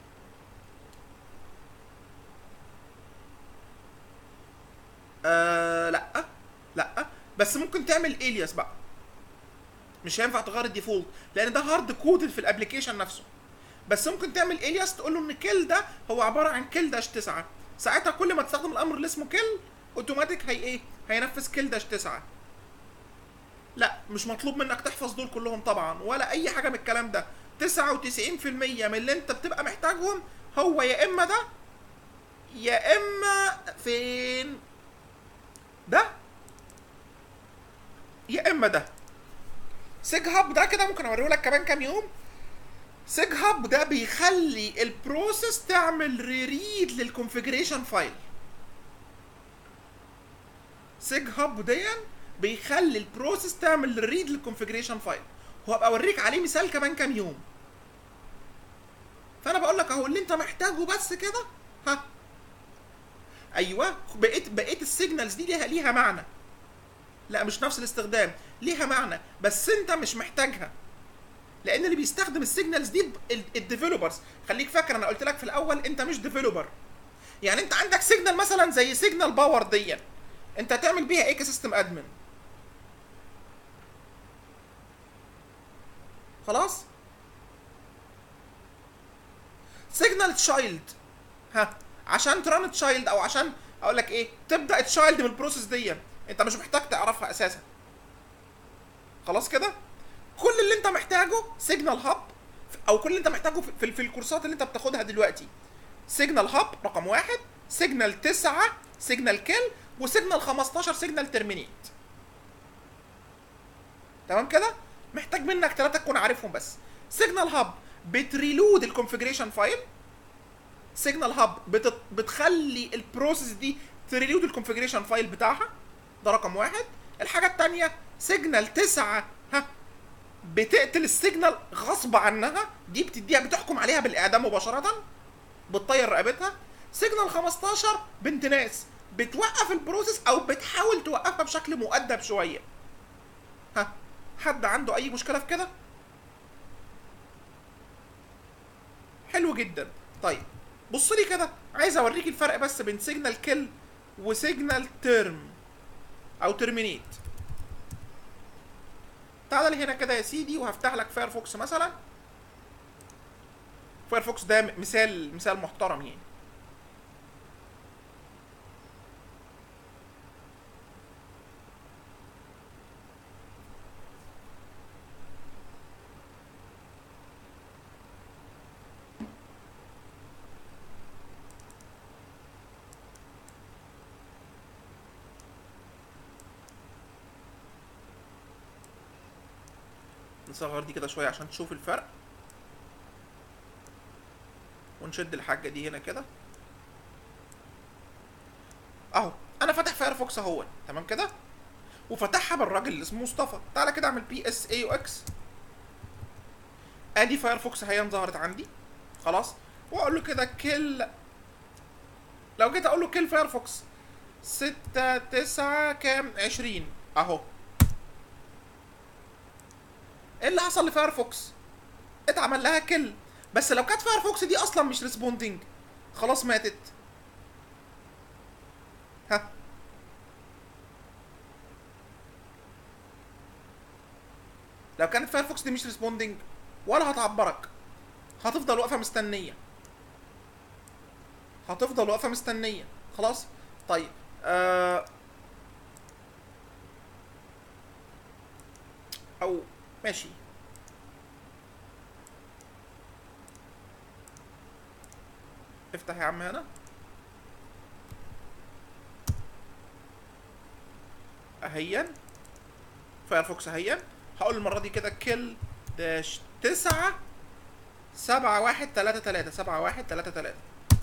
لا بس ممكن تعمل الياس بقى، مش هينفع تغير الديفولت لان ده هارد كودد في الابلكيشن نفسه. بس ممكن تعمل الياس تقول له ان كل ده هو عباره عن كل داش 9، ساعتها كل ما تستخدم الامر اللي اسمه كل اوتوماتيك هينفذ كل داش 9. لا مش مطلوب منك تحفظ دول كلهم طبعا ولا اي حاجه من الكلام ده. 99% من اللي انت بتبقى محتاجهم هو يا اما ده يا اما فين ده يا اما ده. سيج هاب ده كده ممكن اوريه لك كمان كام يوم. سيج هاب ده بيخلي البروسيس تعمل ريريد للكونفيجريشن فايل. سيج هاب دي بيخلي البروسيس تعمل ريد للكونفيجريشن فايل، وهبقى اوريك عليه مثال كمان كام يوم. فانا بقول لك اهو اللي انت محتاجه بس كده. ايوه، بقيت السيجنالز دي ليها معنى، لا مش نفس الاستخدام، ليها معنى بس انت مش محتاجها، لان اللي بيستخدم السيجنالز دي الديفلوبرز. خليك فاكر انا قلت لك في الاول انت مش ديفلوبر. يعني انت عندك سيجنال مثلا زي سيجنال باور دي، انت هتعمل بيها ايه كسيستم ادمن؟ خلاص. سيجنال تشايلد، ها، عشان تران تشايلد او عشان اقول لك ايه تبدا تشايلد من البروسيس دي، انت مش محتاج تعرفها اساسا. خلاص كده. كل اللي انت محتاجه سيجنال هاب، او كل اللي انت محتاجه في الكورسات اللي انت بتاخدها دلوقتي سيجنال هاب رقم 1، سيجنال 9 سيجنال كيل، وسيجنال 15 سيجنال ترمينيت. تمام كده. محتاج منك 3 تكون عارفهم بس. سيجنال هاب بتريلود الكونفيجريشن فايل، سيجنال هاب بتخلي البروسيس دي تريلود الكونفيجريشن فايل بتاعها، ده رقم 1. الحاجه الثانيه سيجنال 9 ها بتقتل السيجنال غصب عنها، دي بتديها بتحكم عليها بالاعدام مباشره، بتطير رقبتها. سيجنال 15 بنت ناس بتوقف البروسيس او بتحاول توقفها بشكل مؤدب شويه. ها، حد عنده اي مشكله في كده؟ حلو جدا. طيب بص لي كده، عايز اوريك الفرق بس بين سيجنال كيل وسيجنال تيرم او ترمينيت. تعال لي هنا كده يا سيدي، وهفتح لك فايرفوكس مثلا. فايرفوكس ده مثال محترم يعني. نصغر دي كده شويه عشان تشوف الفرق، ونشد الحاجه دي هنا كده اهو. انا فاتح فايرفوكس اهو، تمام كده، وفتحها بالراجل اللي اسمه مصطفى. تعالى كده اعمل بي اس اي يو اكس، ادي فايرفوكس اهي ظهرت عندي. خلاص. واقول له كده كيل، لو جيت اقول له كيل فايرفوكس 6 9 كام 20 اهو. ايه اللي حصل لفايرفوكس؟ اتعمل لها كيل. بس لو كانت فايرفوكس دي اصلا مش ريسبوندنج خلاص ماتت. ها، لو كانت فايرفوكس دي مش ريسبوندنج ولا هتعبرك، هتفضل واقفه مستنيه، هتفضل واقفه مستنيه. خلاص. طيب او ماشي، افتح يا عم هنا اهيا فايرفوكس اهيا. هقول المره دي كده كيل داش 9 7 1 3 3 7 1 3 3.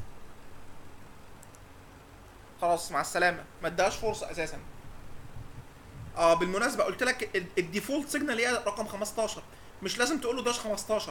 خلاص مع السلامه، ما اداش فرصه اساسا. بالمناسبه قلت لك الديفولت سيجنال هي رقم 15، مش لازم تقول له داش 15.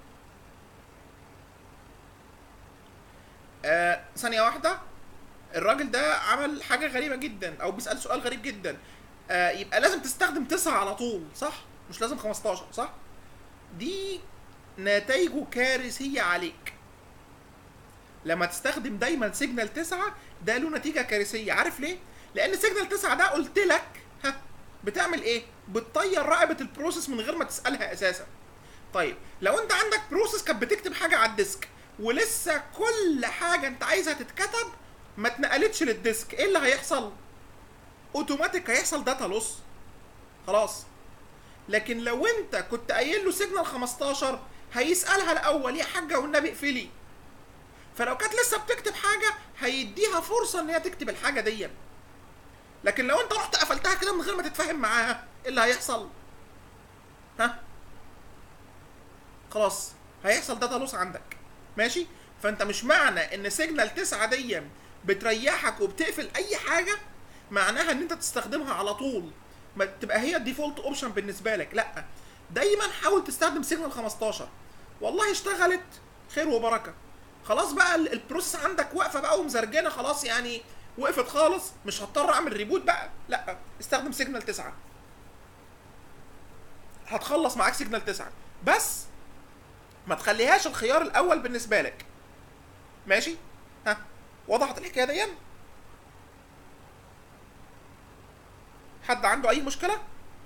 ثانيه واحده، الراجل ده عمل حاجه غريبه جدا او بيسال سؤال غريب جدا. يبقى لازم تستخدم 9 على طول صح؟ مش لازم 15 صح؟ دي نتائجه كارثيه عليك. لما تستخدم دايما سيجنال 9 ده له نتيجه كارثيه. عارف ليه؟ لان سيجنال 9 ده قلت لك ها بتعمل ايه؟ بتطير رقبه البروسيس من غير ما تسالها اساسا. طيب لو انت عندك بروسيس كانت بتكتب حاجه على الديسك ولسه كل حاجه انت عايزها تتكتب ما اتنقلتش للديسك، ايه اللي هيحصل؟ اوتوماتيك هيحصل داتا لوس. خلاص. لكن لو انت كنت قايل له سيجنال 15 هيسالها الاول يا حاجه والنبي اقفلي، فلو كانت لسه بتكتب حاجه هيديها فرصه ان هي تكتب الحاجه دي. لكن لو انت رحت قفلتها كده من غير ما تتفاهم معاها ايه اللي هيحصل؟ ها، خلاص هيحصل داتا لوس عندك. ماشي. فانت مش معنى ان سيجنال 9 دي بتريحك وبتقفل اي حاجه معناها ان انت تستخدمها على طول، ما تبقى هي الديفولت اوبشن بالنسبه لك. لا، دايما حاول تستخدم سيجنال 15. والله اشتغلت خير وبركه، خلاص بقى البروسيس عندك واقفه بقى ومزرجنه خلاص، يعني وقفت خالص مش هضطر اعمل ريبوت بقى، لا استخدم سيجنال 9 هتخلص معاك سيجنال 9. بس ما تخليهاش الخيار الاول بالنسبه لك. ماشي؟ ها وضحت الحكايه دي؟ حد عنده اي مشكله؟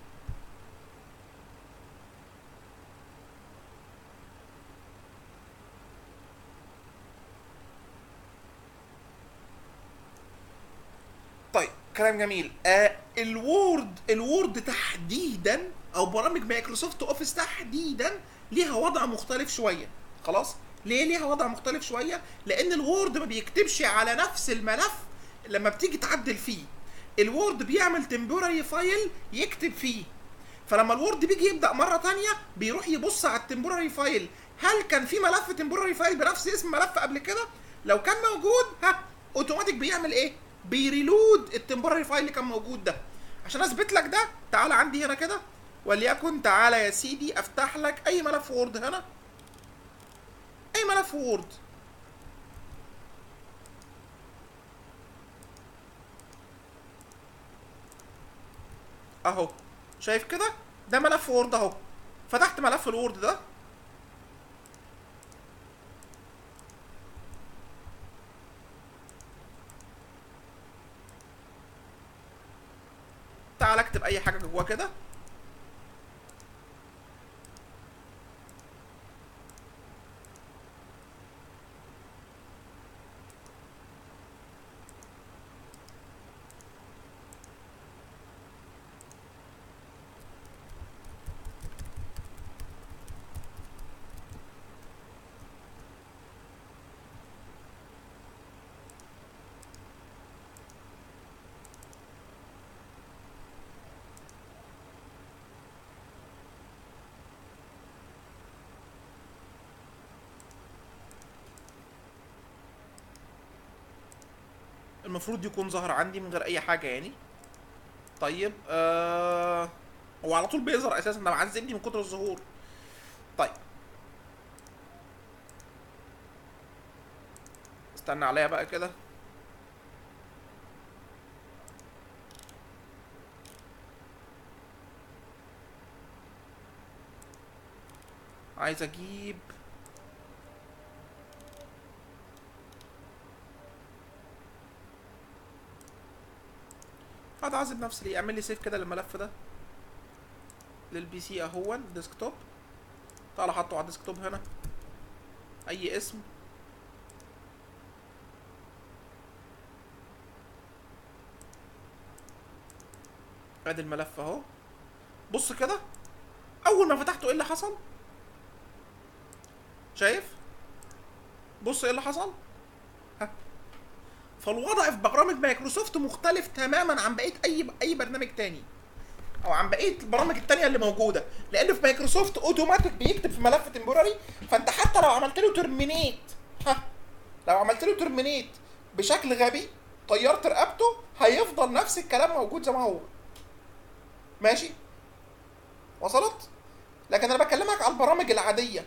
طيب كلام جميل. الوورد تحديدا او برامج مايكروسوفت اوفيس تحديدا ليها وضع مختلف شويه. خلاص؟ ليه ليها وضع مختلف شويه؟ لان الوورد ما بيكتبش على نفس الملف لما بتيجي تعدل فيه. الوورد بيعمل تمبوراري فايل يكتب فيه، فلما الوورد بيجي يبدا مره تانية بيروح يبص على التمبوراري فايل، هل كان في ملف تمبوراري فايل بنفس اسم ملف قبل كده؟ لو كان موجود اوتوماتيك بيعمل ايه؟ بيريلود التمبوراري فايل اللي كان موجود ده. عشان اثبت لك ده تعالى عندي هنا كده، وليكن تعالى يا سيدي افتح لك اي ملف وورد هنا، اي ملف وورد. اهو شايف كده؟ ده ملف وورد اهو. فتحت ملف الوورد ده، تعال اكتب اي حاجه جواه كده. المفروض يكون ظهر عندي من غير اي حاجه يعني. طيب هو على طول بيظهر اساسا، ده معذبني من كتر الظهور. طيب استنى عليا بقى كده. عايز اجيب هقعد اعذب نفسي ليه؟ اعمل لي سيف كده للملف ده للبي سي اهون ديسكتوب. تعالى حطه على الديسكتوب هنا، اي اسم. ادي الملف اهو. بص كده، اول ما فتحته ايه اللي حصل؟ شايف؟ بص ايه اللي حصل؟ ها. فالوضع في برامج مايكروسوفت مختلف تماما عن بقيه اي برنامج تاني، او عن بقيه البرامج التانيه اللي موجوده، لان في مايكروسوفت اوتوماتيك بيكتب في ملف تمبوراري، فانت حتى لو عملت له ترمينيت، لو عملت له ترمينيت بشكل غبي طيرت رقبته، هيفضل نفس الكلام موجود زي ما هو. ماشي؟ وصلت؟ لكن انا بكلمك على البرامج العاديه.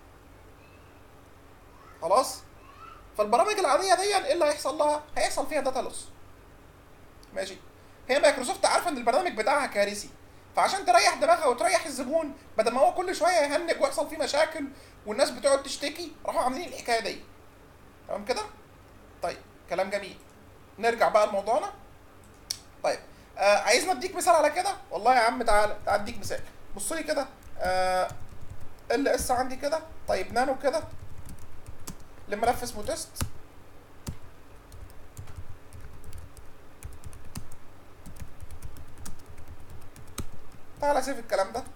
خلاص؟ فالبرامج العاديه دي ايه اللي هيحصل لها؟ هيحصل فيها داتا لوس. ماشي؟ هي مايكروسوفت عارفه ان البرنامج بتاعها كارثي، فعشان تريح دماغها وتريح الزبون بدل ما هو كل شويه يهنج ويحصل فيه مشاكل والناس بتقعد تشتكي، راحوا عاملين الحكايه دي. تمام كده؟ طيب كلام جميل. نرجع بقى لموضوعنا. طيب عايزنا اديك مثال على كده؟ والله يا عم تعالى اديك مثال. بص لي كده، ال اس عندي كده، طيب نانو كده لملف اسمه تيست. تعالى سيف الكلام ده.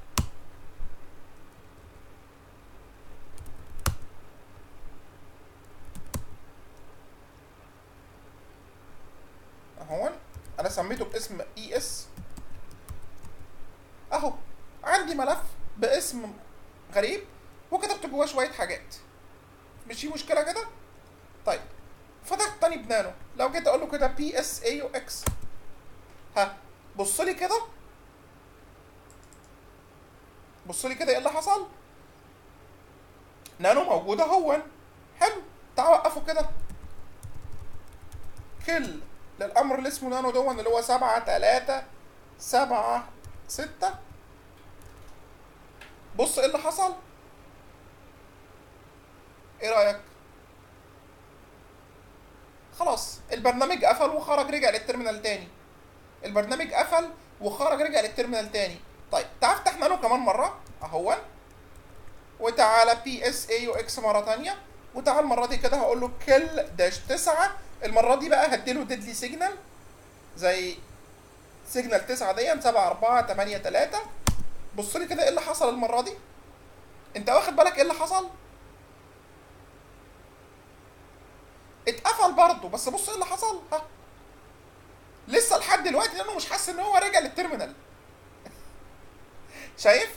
اهون انا سميته باسم اي اس اهو. عندي ملف باسم غريب وكتبت جواه شويه حاجات، مش في مشكله كده؟ طيب فتحت تاني بنانو، لو جيت اقول له كده بي اس اي يو اكس، ها بص لي كده، بص لي كده ايه اللي حصل؟ نانو موجود اهون. حلو، تعال وقفه كده. كل للامر اللي اسمه نانو دون اللي هو 7 3 7 6. بص ايه اللي حصل، ايه رايك؟ خلاص البرنامج قفل وخرج، رجع للتيرمينال تاني. البرنامج قفل وخرج، رجع للتيرمينال تاني. طيب تعال افتح نانو كمان مره اهون، وتعالى بي اس اي يو اكس مره تانيه، وتعال المره دي كده هقول له كل داش 9. المره دي بقى هديله ديدلي سيجنال زي سيجنال 9 دي 7 4 8 3. بص لي كده ايه اللي حصل المره دي، انت واخد بالك ايه اللي حصل؟ اتقفل برضه، بس بص ايه اللي حصل. ها لسه لحد دلوقتي لانه مش حاسس ان هو رجع للتيرمينال. شايف؟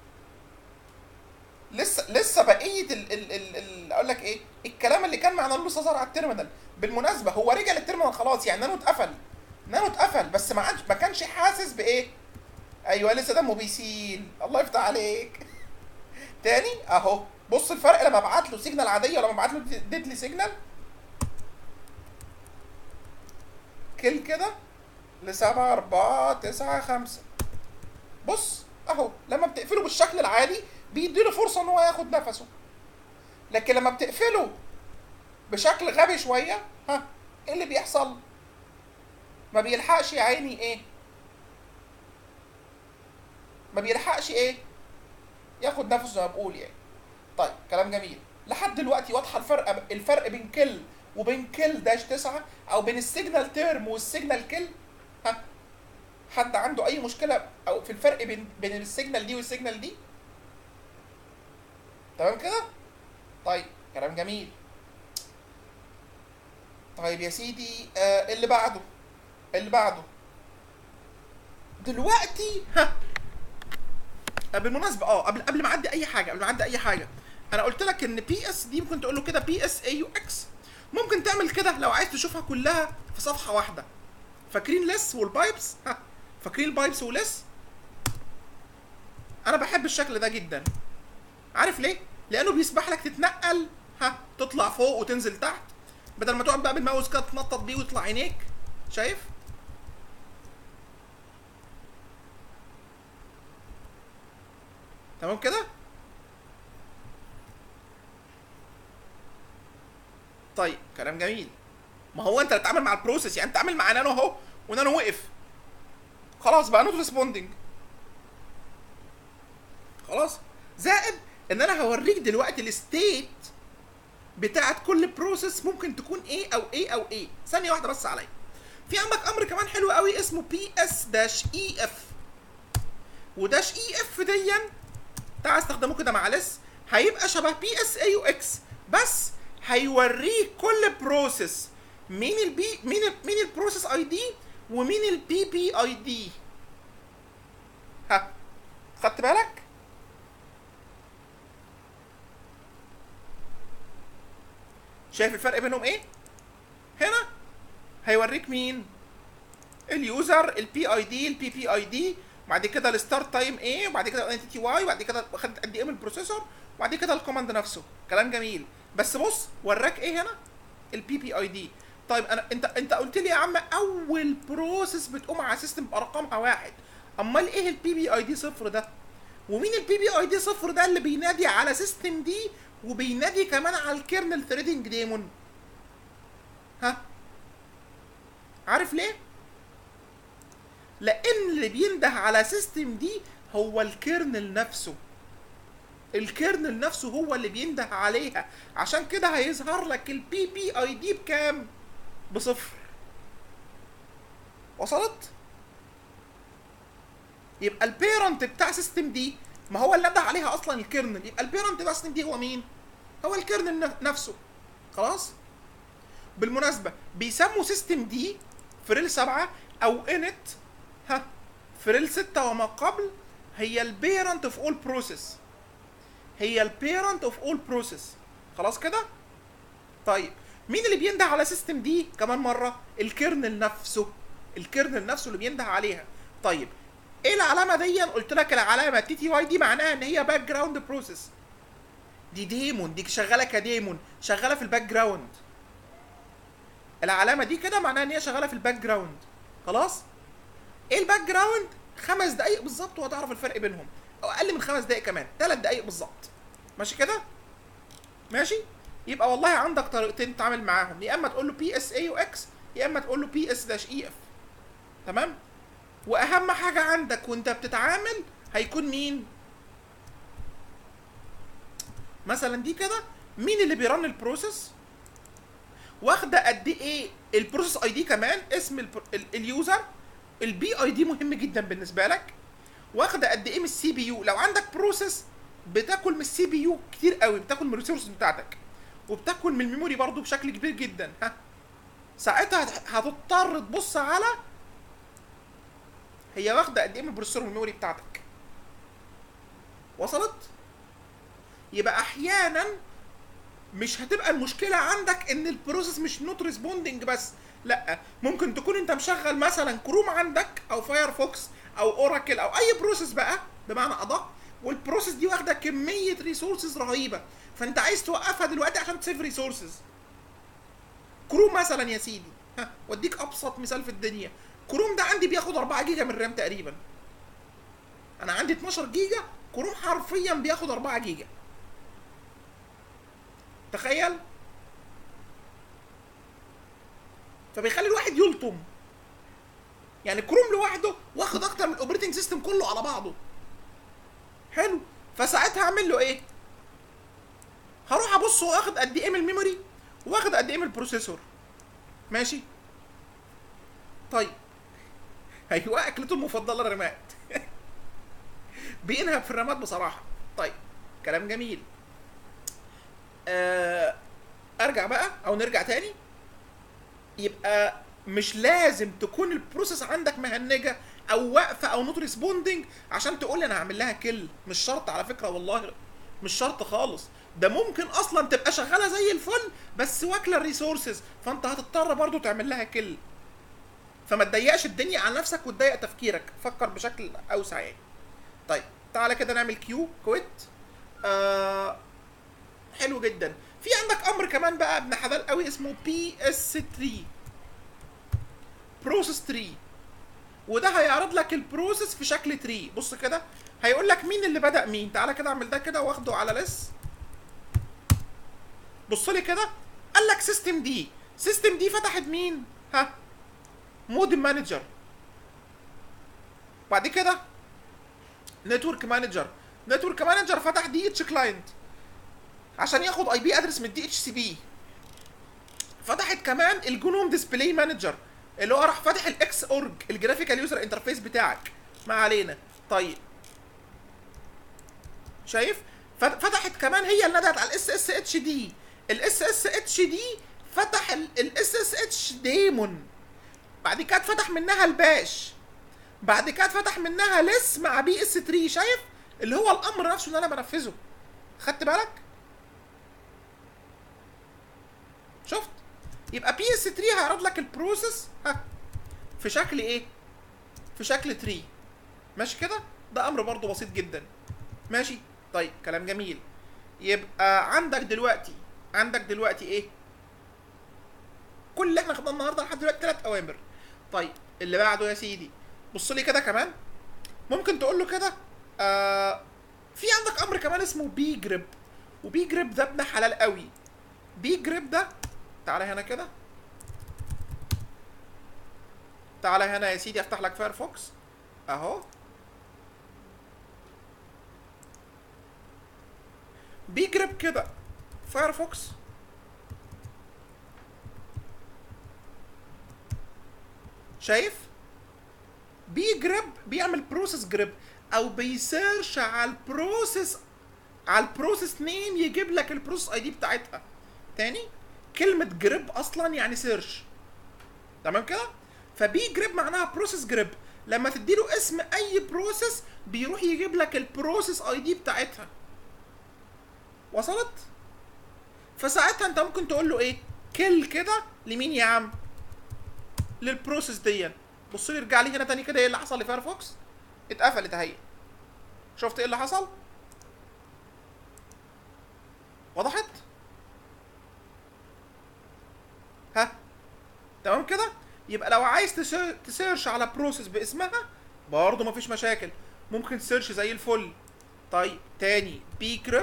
لسه بقيه اقول لك ايه الكلام اللي كان معناه لسه ظهر على التيرمينال. بالمناسبه هو رجع للتيرمينال خلاص، يعني نانو اتقفل. نانو اتقفل بس ما كانش حاسس بايه. ايوه لسه دمه بيسيل، الله يفتح عليك. تاني اهو، بص الفرق لما ابعت له سيجنال عاديه ولما ابعت له ديدلي سيجنال. كل كده ل7 4 9 5. بص اهو لما بتقفله بالشكل العادي بيديله فرصه ان هو ياخد نفسه، لكن لما بتقفله بشكل غبي شويه، ها ايه اللي بيحصل؟ ما بيلحقش يا عيني ايه، ما بيلحقش ايه ياخد نفسه زي ما بقول يعني. طيب كلام جميل لحد دلوقتي. واضحه الفرق بين كل وبين كل داش 9، او بين السيجنال تيرم والسيجنال كل؟ ها حد عنده اي مشكله او في الفرق بين السيجنال دي والسيجنال دي؟ تمام كده. طيب كلام جميل. طيب يا سيدي اللي بعده، اللي بعده دلوقتي. ها بالمناسبه قبل ما اعدي اي حاجه، انا قلت لك ان بي اس دي ممكن تقول له كده بي اس اي يو اكس. ممكن تعمل كده لو عايز تشوفها كلها في صفحه واحده. فاكرين لس والبايبس؟ ها فاكرين البايبس ولس؟ انا بحب الشكل ده جدا. عارف ليه؟ لانه بيسمح لك تتنقل، ها تطلع فوق وتنزل تحت، بدل ما تقعد بقى بالماوس كده تنطط بيه ويطلع عينيك. شايف؟ تمام كده. طيب كلام جميل. ما هو انت تتعامل مع البروسيس، يعني انت تعامل مع نانو اهو، ونانو وقف خلاص بقى نوت ريسبوندنج. خلاص. زائد ان انا هوريك دلوقتي الستيت بتاعت كل بروسيس ممكن تكون ايه او ايه او ايه. ثانيه واحده بس عليا. في عندك امر كمان حلو قوي اسمه بي اس داش اي اف. وداش اي اف ديا تعال استخدمه كده مع لس، هيبقى شبه بي اس اي يو اكس، بس هيوريك كل بروسيس مين البروسيس اي دي ومين البي بي اي دي. ها خدت بالك؟ شايف الفرق بينهم ايه؟ هنا هيوريك مين اليوزر، البي اي دي، البي بي اي دي، وبعد كده الستارت تايم ايه، وبعد كده الانتيتي واي، وبعد كده خدت قد ايه من البروسيسور، وبعد كده الكوماند نفسه. كلام جميل. بس بص وراك ايه هنا؟ البي بي اي دي. طيب انت قلت لي يا عم اول بروسيس بتقوم على سيستم بارقامها واحد، امال ايه البي بي اي دي صفر ده؟ ومين البي بي اي دي صفر ده اللي بينادي على سيستم دي وبينادي كمان على الكيرنل ثريدنج ديمون؟ ها عارف ليه؟ لان اللي بينده على سيستم دي هو الكيرنل نفسه. الكيرنل نفسه هو اللي بينده عليها، عشان كده هيظهر لك البي بي اي دي بكام؟ بصفر. وصلت؟ يبقى البيرنت بتاع سيستم دي ما هو اللي نده عليها اصلا الكيرنل، يبقى البيرنت بتاع سيستم دي هو مين؟ هو الكيرنل نفسه. خلاص؟ بالمناسبة بيسموا سيستم دي فريل 7 او انت فريل 6 وما قبل هي البيرنت اوف اول بروسيس. هي البيرنت اوف اول بروسيس. خلاص كده؟ طيب مين اللي بينده على سيستم دي كمان مرة؟ الكيرنل نفسه. الكيرنل نفسه اللي بينده عليها. طيب ايه العلامة دي؟ قلت لك العلامة تي تي واي دي معناها ان هي باك جراوند بروسيس. دي ديمون، دي شغالة كديمون، شغالة في الباك جراوند. العلامه دي كده معناها ان هي شغاله في الباك جراوند. خلاص. ايه الباك جراوند؟ 5 دقايق بالظبط وهتعرف الفرق بينهم، او اقل من 5 دقايق كمان، 3 دقايق بالظبط. ماشي كده؟ ماشي. يبقى والله عندك طريقتين تتعامل معاهم، يا اما تقول له بي اس اي يو اكس، يا اما تقول له بي اس داش اي اف. تمام. واهم حاجه عندك وانت بتتعامل هيكون مين؟ مثلا دي كده، مين اللي بيرن البروسيس، واخده قد ايه البروسيس اي دي، كمان اسم اليوزر. البي اي دي مهم جدا بالنسبه لك. واخده قد ايه من السي بي يو، لو عندك بروسيس بتاكل من السي بي يو كتير قوي، بتاكل من الريسورس بتاعتك، وبتاكل من الميموري برضو بشكل كبير جدا، ها، ساعتها هتضطر تبص على هي واخده قد ايه من البروسيسور والميموري بتاعتك. وصلت؟ يبقى احيانا مش هتبقى المشكله عندك ان البروسيس مش نوت ريسبوندنج بس، لا، ممكن تكون انت مشغل مثلا كروم عندك او فايرفوكس او اوراكل او اي بروسيس بقى بمعنى ادق، والبروسيس دي واخده كميه ريسورسز رهيبه، فانت عايز توقفها دلوقتي عشان تسيف ريسورسز. كروم مثلا يا سيدي، ها، واديك ابسط مثال في الدنيا، كروم ده عندي بياخد 4 جيجا من الرام تقريبا. انا عندي 12 جيجا، كروم حرفيا بياخد 4 جيجا. تخيل. فبيخلي الواحد يلطم. يعني كروم لوحده واخد اكتر من الاوبريتنج سيستم كله على بعضه. حلو. فساعتها اعمل له ايه؟ هروح ابص هو واخد قد ايه من الميموري، واخد قد ايه من البروسيسور. ماشي. طيب. ايوه، اكلته المفضله الرامات. بينهب في الرامات بصراحه. طيب. كلام جميل. ارجع بقى او نرجع تاني. يبقى مش لازم تكون البروسيس عندك مهنجه او واقفه او نوت ريسبوندنج عشان تقول لي انا هعمل لها كل. مش شرط على فكره والله، مش شرط خالص. ده ممكن اصلا تبقى شغاله زي الفل بس واكله الريسورسز، فانت هتضطر برضو تعمل لها كل. فما تضيقش الدنيا على نفسك وتضيق تفكيرك، فكر بشكل اوسع يعني. طيب تعالى كده نعمل كيو كويت. حلو جدا. في عندك امر كمان بقى ابن حلال قوي اسمه بي اس 3 بروسيس 3، وده هيعرض لك البروسيس في شكل تري. بص كده، هيقول لك مين اللي بدأ مين. تعالى كده اعمل ده كده واخده على لس. بص لي كده، قال لك سيستم دي، سيستم دي فتحت مين؟ ها، مودم مانجر. بعد كده نتورك مانجر، نتورك مانجر فتح دي اتش كلاينت عشان ياخد اي بي ادرس من دي اتش سي بي. فتحت كمان الجنوم ديسبلاي مانجر اللي هو راح فاتح الاكس اورج الجرافيكال يوزر انترفيس بتاعك. ما علينا. طيب شايف؟ فتحت كمان هي اللي ندهت على الاس اس اتش دي. الاس اس اتش دي فتح الاس اس اتش ديمون. بعد كده فتح منها الباش. بعد كده فتح منها لس مع بي اس 3. شايف؟ اللي هو الامر نفسه اللي انا بنفذه. خدت بالك؟ شفت؟ يبقى بي اس 3 هيعرض لك البروسيس ها في شكل ايه؟ في شكل تري. ماشي كده؟ ده امر برضه بسيط جدا. ماشي؟ طيب كلام جميل. يبقى عندك دلوقتي ايه؟ كل اللي احنا خدناه النهارده لحد دلوقتي 3 اوامر. طيب اللي بعده يا سيدي، بص لي كده كمان. ممكن تقول له كده في عندك امر كمان اسمه بي جريب، وبي جريب ده ابن حلال قوي. بي جريب ده، تعالى هنا كده، تعالى هنا يا سيدي افتح لك فايرفوكس اهو. بيجرب كده فايرفوكس، شايف؟ بيجرب، بيعمل بروسيس جريب او بيسيرش على البروسيس نيم، يجيب لك البروسيس اي دي بتاعتها. تاني، كلمة جريب اصلا يعني سيرش. تمام كده؟ فبي جريب معناها بروسيس جريب، لما تديله اسم اي بروسيس بيروح يجيب لك البروسيس اي دي بتاعتها. وصلت؟ فساعتها انت ممكن تقول له ايه؟ كل كده لمين يا عم؟ للبروسيس دي. بص لي، ارجع لي هنا تاني كده، ايه اللي حصل لفايرفوكس؟ اتقفلت اهي. شفت ايه اللي حصل؟ وضحت؟ ها؟ تمام كده. يبقى لو عايز تسيرش على بروسيس باسمها برضه مفيش مشاكل، ممكن تسيرش زي الفل. طيب تاني بي جريب،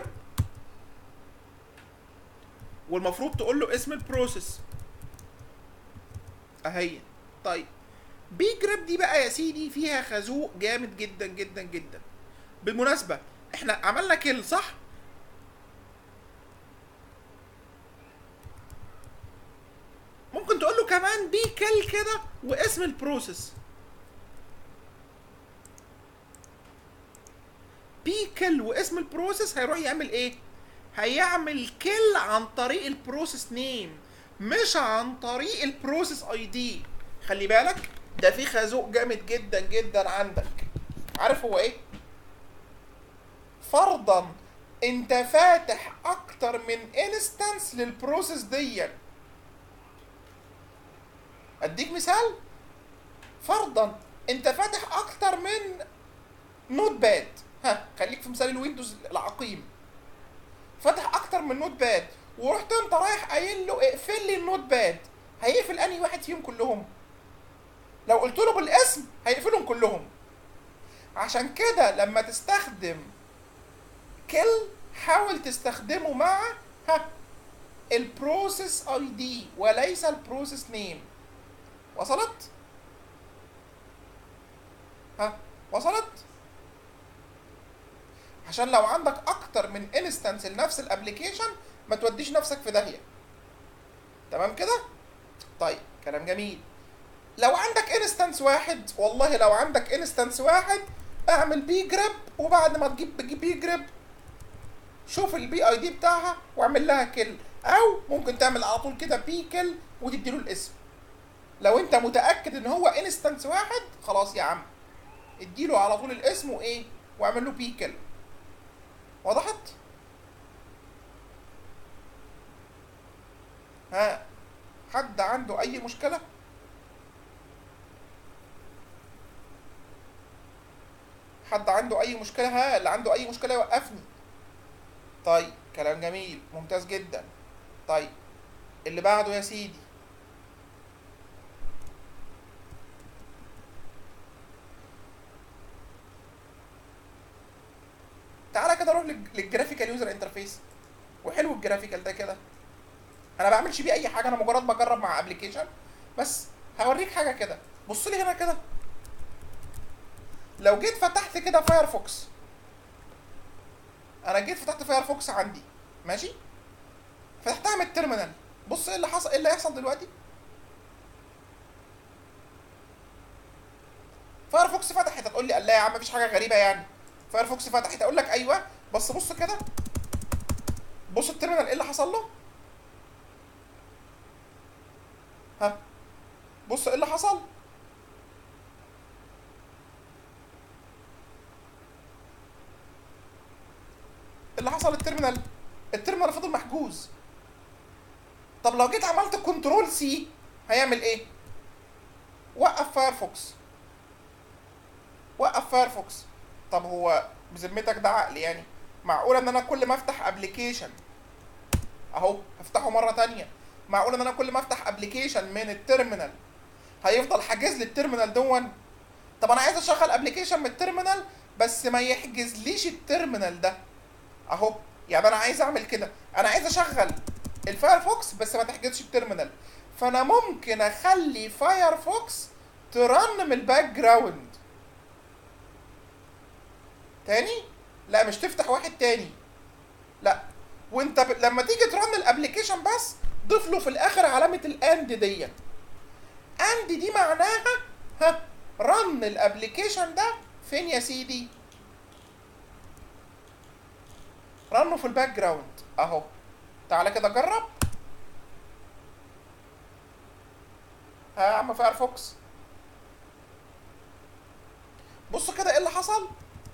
والمفروض تقول له اسم البروسيس اهي. طيب بي جريب دي بقى يا سيدي فيها خازوق جامد جدا جدا جدا. بالمناسبه احنا عملنا كيل صح؟ ممكن تقول له كمان بي كيل كده واسم البروسيس. بي كيل واسم البروسيس هيروح يعمل ايه؟ هيعمل كيل عن طريق البروسيس نيم، مش عن طريق البروسيس اي دي. خلي بالك ده في خازوق جامد جدا جدا عندك. عارف هو ايه؟ فرضا انت فاتح اكتر من انستنس للبروسيس دي. اديك مثال. فرضا انت فاتح اكتر من نوت باد، ها خليك في مثال الويندوز العقيم. فاتح اكتر من نوت باد ورحت انت رايح قايل له اقفل لي النوت باد، هيقفل انهي واحد فيهم كلهم؟ لو قلت له بالاسم هيقفلهم كلهم. عشان كده لما تستخدم كل حاول تستخدمه مع ها البروسيس اي دي وليس البروسيس نيم. وصلت؟ ها وصلت؟ عشان لو عندك اكتر من انستنس لنفس الابلكيشن ما توديش نفسك في داهيه. تمام كده؟ طيب كلام جميل. لو عندك انستنس واحد، والله لو عندك انستنس واحد اعمل بي جريب، وبعد ما تجيب بي جريب شوف البي اي دي بتاعها واعمل لها كل، او ممكن تعمل على طول كده بي كل وتديله الاسم. لو انت متاكد ان هو انستنس واحد خلاص يا عم اديله على طول الاسم وايه واعمل له بي كل. وضحت؟ ها حد عنده اي مشكله؟ حد عنده اي مشكله؟ ها اللي عنده اي مشكله يوقفني. طيب كلام جميل ممتاز جدا. طيب اللي بعده يا سيدي. تعالى كده نروح للجرافيكال يوزر انترفيس. وحلو الجرافيكال ده كده، انا ما بعملش بيه اي حاجه، انا مجرد بجرب مع ابلكيشن بس. هوريك حاجه كده، بص لي هنا كده. لو جيت فتحت كده فايرفوكس، انا جيت فتحت فايرفوكس عندي ماشي، فتحتها من التيرمينال. بص ايه اللي حصل، ايه اللي هيحصل دلوقتي. فايرفوكس فتحت. هتقول لي لا يا عم مفيش حاجه غريبه يعني، فايرفوكس فتحت. اقول لك ايوه بس بص كده، بص التيرمينال ايه اللي حصل له. ها بص ايه اللي حصل. اللي حصل التيرمينال، التيرمينال فضل محجوز. طب لو جيت عملت كنترول سي هيعمل ايه؟ وقف فايرفوكس، وقف فايرفوكس. طب هو بذمتك ده عقل يعني؟ معقول ان انا كل ما افتح ابلكيشن اهو افتحه مره تانية، معقول ان انا كل ما افتح ابلكيشن من التيرمينال هيفضل حاجز لي التيرمينال دون؟ طب انا عايز اشغل ابلكيشن من التيرمينال بس ما يحجزليش التيرمينال ده اهو. يعني انا عايز اعمل كده، انا عايز اشغل الفايرفوكس بس ما تحجزش التيرمينال. فانا ممكن اخلي فايرفوكس ترن من الباك جراوند تاني. لا مش تفتح واحد تاني، لا. وانت لما تيجي ترن الابلكيشن بس ضيف له في الاخر علامه الاند دي. اند دي معناها ها رن الابلكيشن ده فين يا سيدي؟ رنه في الباك جراوند اهو. تعالى كده جرب. ها يا عم فايرفوكس بص كده ايه اللي حصل.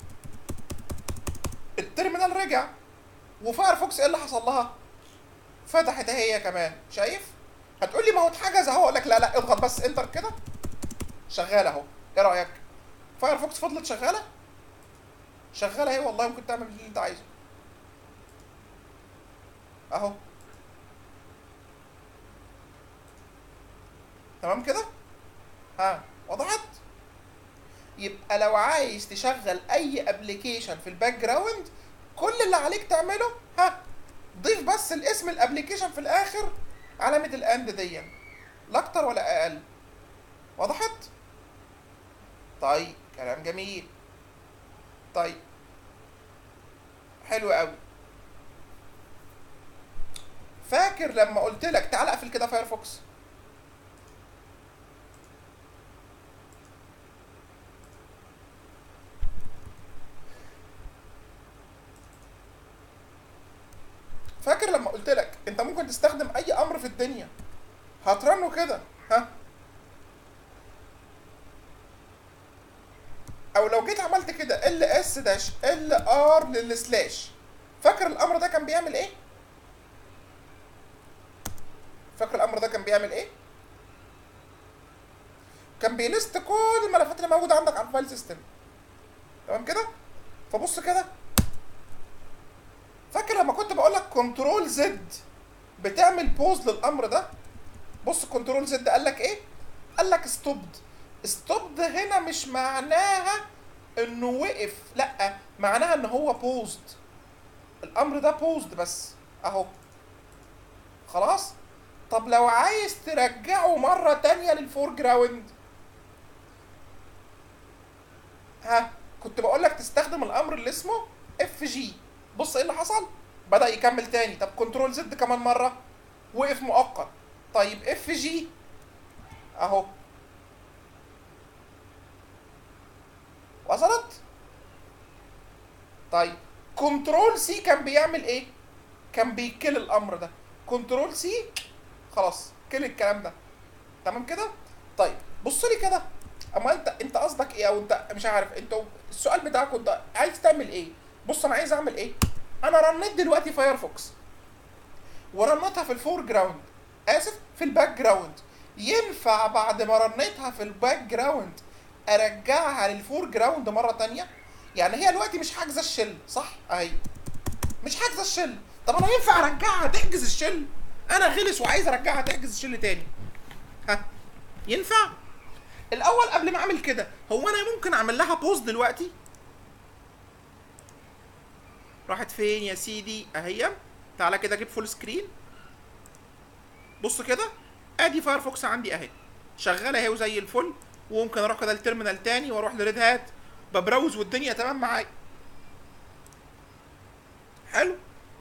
التيرمينال رجع، وفايرفوكس ايه اللي حصل لها؟ فتحت اهي هي كمان. شايف؟ هتقول لي ما هو اتحجز اهو، اقول لك لا لا اضغط بس انتر كده شغال اهو. ايه رايك؟ فايرفوكس فضلت شغاله، شغاله اهي والله. ممكن تعمل اللي انت عايزه اهو. تمام كده؟ ها وضحت؟ يبقى لو عايز تشغل اي ابلكيشن في الباك جراوند، كل اللي عليك تعمله ضيف بس الاسم الابلكيشن في الاخر علامة الاند دي، لا اكتر ولا اقل. وضحت؟ طيب كلام جميل. طيب حلو قوي. فاكر لما قلت لك تعال اقفل كده فايرفوكس؟ فاكر لما قلت لك انت ممكن تستخدم اي امر في الدنيا هترنه كده او لو جيت عملت كده ال اس داش ال ار للسلاش، فاكر الامر ده كان بيعمل ايه؟ فاكر الامر ده كان بيعمل ايه؟ كان بيلست كل الملفات اللي موجوده عندك على الفايل سيستم. تمام كده؟ فبص كده، فاكر لما كنت بقول لك كنترول زد بتعمل بوز للامر ده؟ بص كنترول زد قال لك ايه؟ قال لك ستوبد. ستوبد هنا مش معناها انه وقف، لا، معناها ان هو بوزد. الامر ده بوزد بس اهو. خلاص؟ طب لو عايز ترجعه مرة تانية للفور جراوند، كنت بقول لك تستخدم الامر اللي اسمه اف جي. بص ايه اللي حصل؟ بدأ يكمل تاني. طب كنترول زد كمان مرة، وقف مؤقت. طيب اف جي اهو. وصلت؟ طيب كنترول سي كان بيعمل ايه؟ كان بيكل الامر ده. كنترول سي خلاص كل الكلام ده. تمام كده؟ طيب بص لي كده، اما انت قصدك ايه؟ او انت مش عارف انت السؤال بتاعك انت عايز تعمل ايه؟ بص انا عايز اعمل ايه؟ انا رنيت دلوقتي فايرفوكس ورنيتها في الفور جراوند، اسف في الباك جراوند. ينفع بعد ما رنيتها في الباك جراوند ارجعها للفور جراوند مره تانية؟ يعني هي دلوقتي مش حاجزه الشل، صح؟ اهي مش حاجزه الشل. طب انا ينفع ارجعها تحجز الشل؟ انا غلس وعايز ارجعها تحجز الشل تاني، ينفع؟ الاول قبل ما اعمل كده، هو انا ممكن اعمل لها بوز دلوقتي؟ راحت فين يا سيدي؟ اهي. تعالى كده اجيب فول سكرين. بص كده، ادي فايرفوكس عندي اهي شغاله اهي وزي الفل. وممكن اروح كده لترمينال تاني واروح لريد هات ببراوز والدنيا تمام معايا. حلو.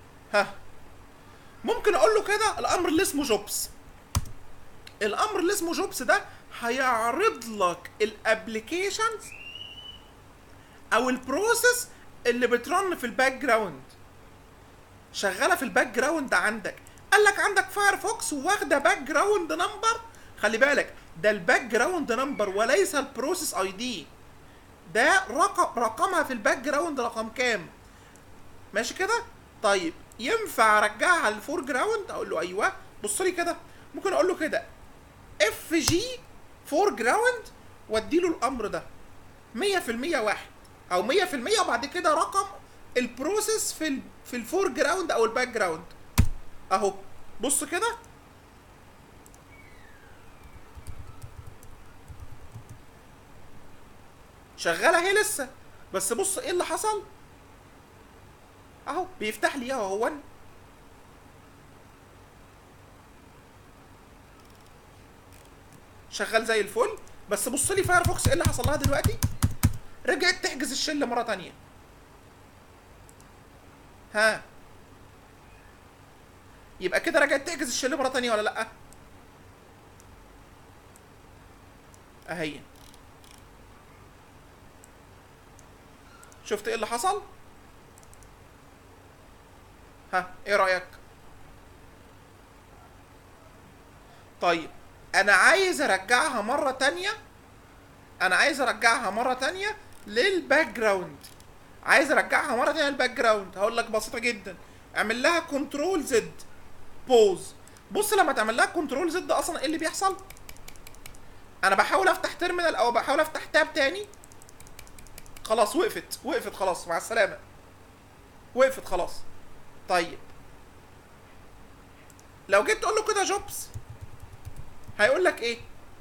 ممكن اقول له كده الامر اللي اسمه جوبس. الامر اللي اسمه جوبس ده هيعرض لك الابلكيشنز او البروسيس اللي بترن في الباك جراوند، شغاله في الباك جراوند عندك. قال لك عندك فايرفوكس واخده باك جراوند نمبر. خلي بالك ده الباك جراوند نمبر وليس البروسيس اي دي. ده رقمها في الباك جراوند رقم كام؟ ماشي كده؟ طيب ينفع ارجعها للفور جراوند؟ اقول له ايوه. بص لي كده، ممكن اقول له كده اف جي فور جراوند وادي له الامر ده 100% واحد او 100%، وبعد كده رقم البروسيس في الفور جراوند او الباك جراوند اهو. بص كده، شغاله اهي لسه. بس بص ايه اللي حصل اهو، بيفتح لي اهو شغال زي الفل. بس بص لي فايرفوكس ايه اللي حصل لها دلوقتي؟ رجعت تحجز الشله مره تانية. يبقى كده رجعت تحجز الشله مره تانية ولا لا؟ اهي. شفت ايه اللي حصل؟ ايه رايك؟ طيب انا عايز ارجعها مره تانية. للباك جراوند. عايز ارجعها مره تانية للباك جراوند. هقول لك بسيطه جدا، اعمل لها كنترول زد بوز. بص لما تعمل لها كنترول زد اصلا ايه اللي بيحصل؟ انا بحاول افتح تيرمينال او بحاول افتح تاب تاني. خلاص وقفت خلاص، مع السلامه. وقفت خلاص. طيب لو جيت تقول له كده جوبس هيقول لك ايه؟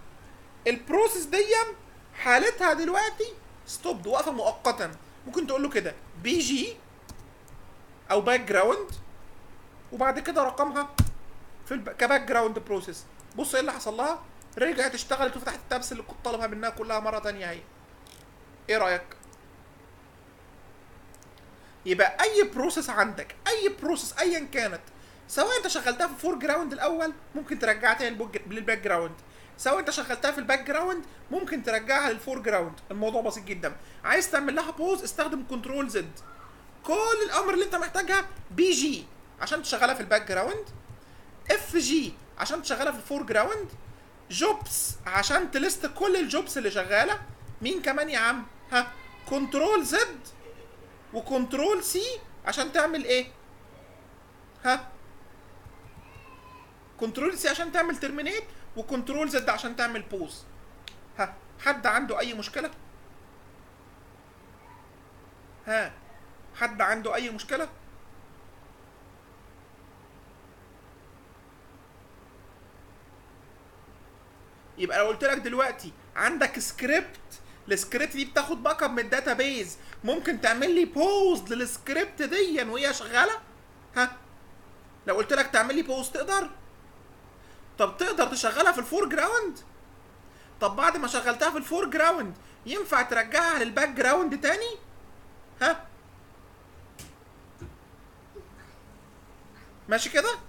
البروسيس دي حالتها دلوقتي ستوبد، واقفه مؤقتا. ممكن تقول له كده بي جي او باك جراوند، وبعد كده رقمها في كباك جراوند بروسيس. بص ايه اللي حصل لها، رجعت اشتغلت وفتحت التابس اللي كنت طالبها منها كلها مره تانية اهي. ايه رايك؟ يبقى اي بروسيس عندك، اي بروسيس ايا كانت، سواء انت شغلتها في الفور جراوند الاول ممكن ترجعها تاني للباك جراوند، سواء انت شغلتها في الباك جراوند ممكن ترجعها للفور جراوند. الموضوع بسيط جدا. عايز تعمل لها بوز استخدم كنترول زد. كل الامر اللي انت محتاجها بي جي عشان تشغلها في الباك جراوند، اف جي عشان تشغلها في الفور جراوند، جوبس عشان تلست كل الجوبس اللي شغاله. مين كمان يا عم؟ ها، كنترول زد وكنترول سي عشان تعمل ايه؟ ها، كنترول سي عشان تعمل ترمينيت، وكنترول زد عشان تعمل بوز. ها، حد عنده اي مشكله؟ ها، حد عنده اي مشكله؟ يبقى لو قلت لك دلوقتي عندك سكريبت، السكريبت دي بتاخد باك اب من الداتابيز، ممكن تعمل لي بوز للسكريبت دي وهي شغاله؟ ها، لو قلت لك تعمل لي بوز تقدر؟ طب تقدر تشغلها في الفور جراوند؟ طب بعد ما شغلتها في الفور جراوند ينفع ترجعها للباك جراوند تاني؟ ها، ماشي كده؟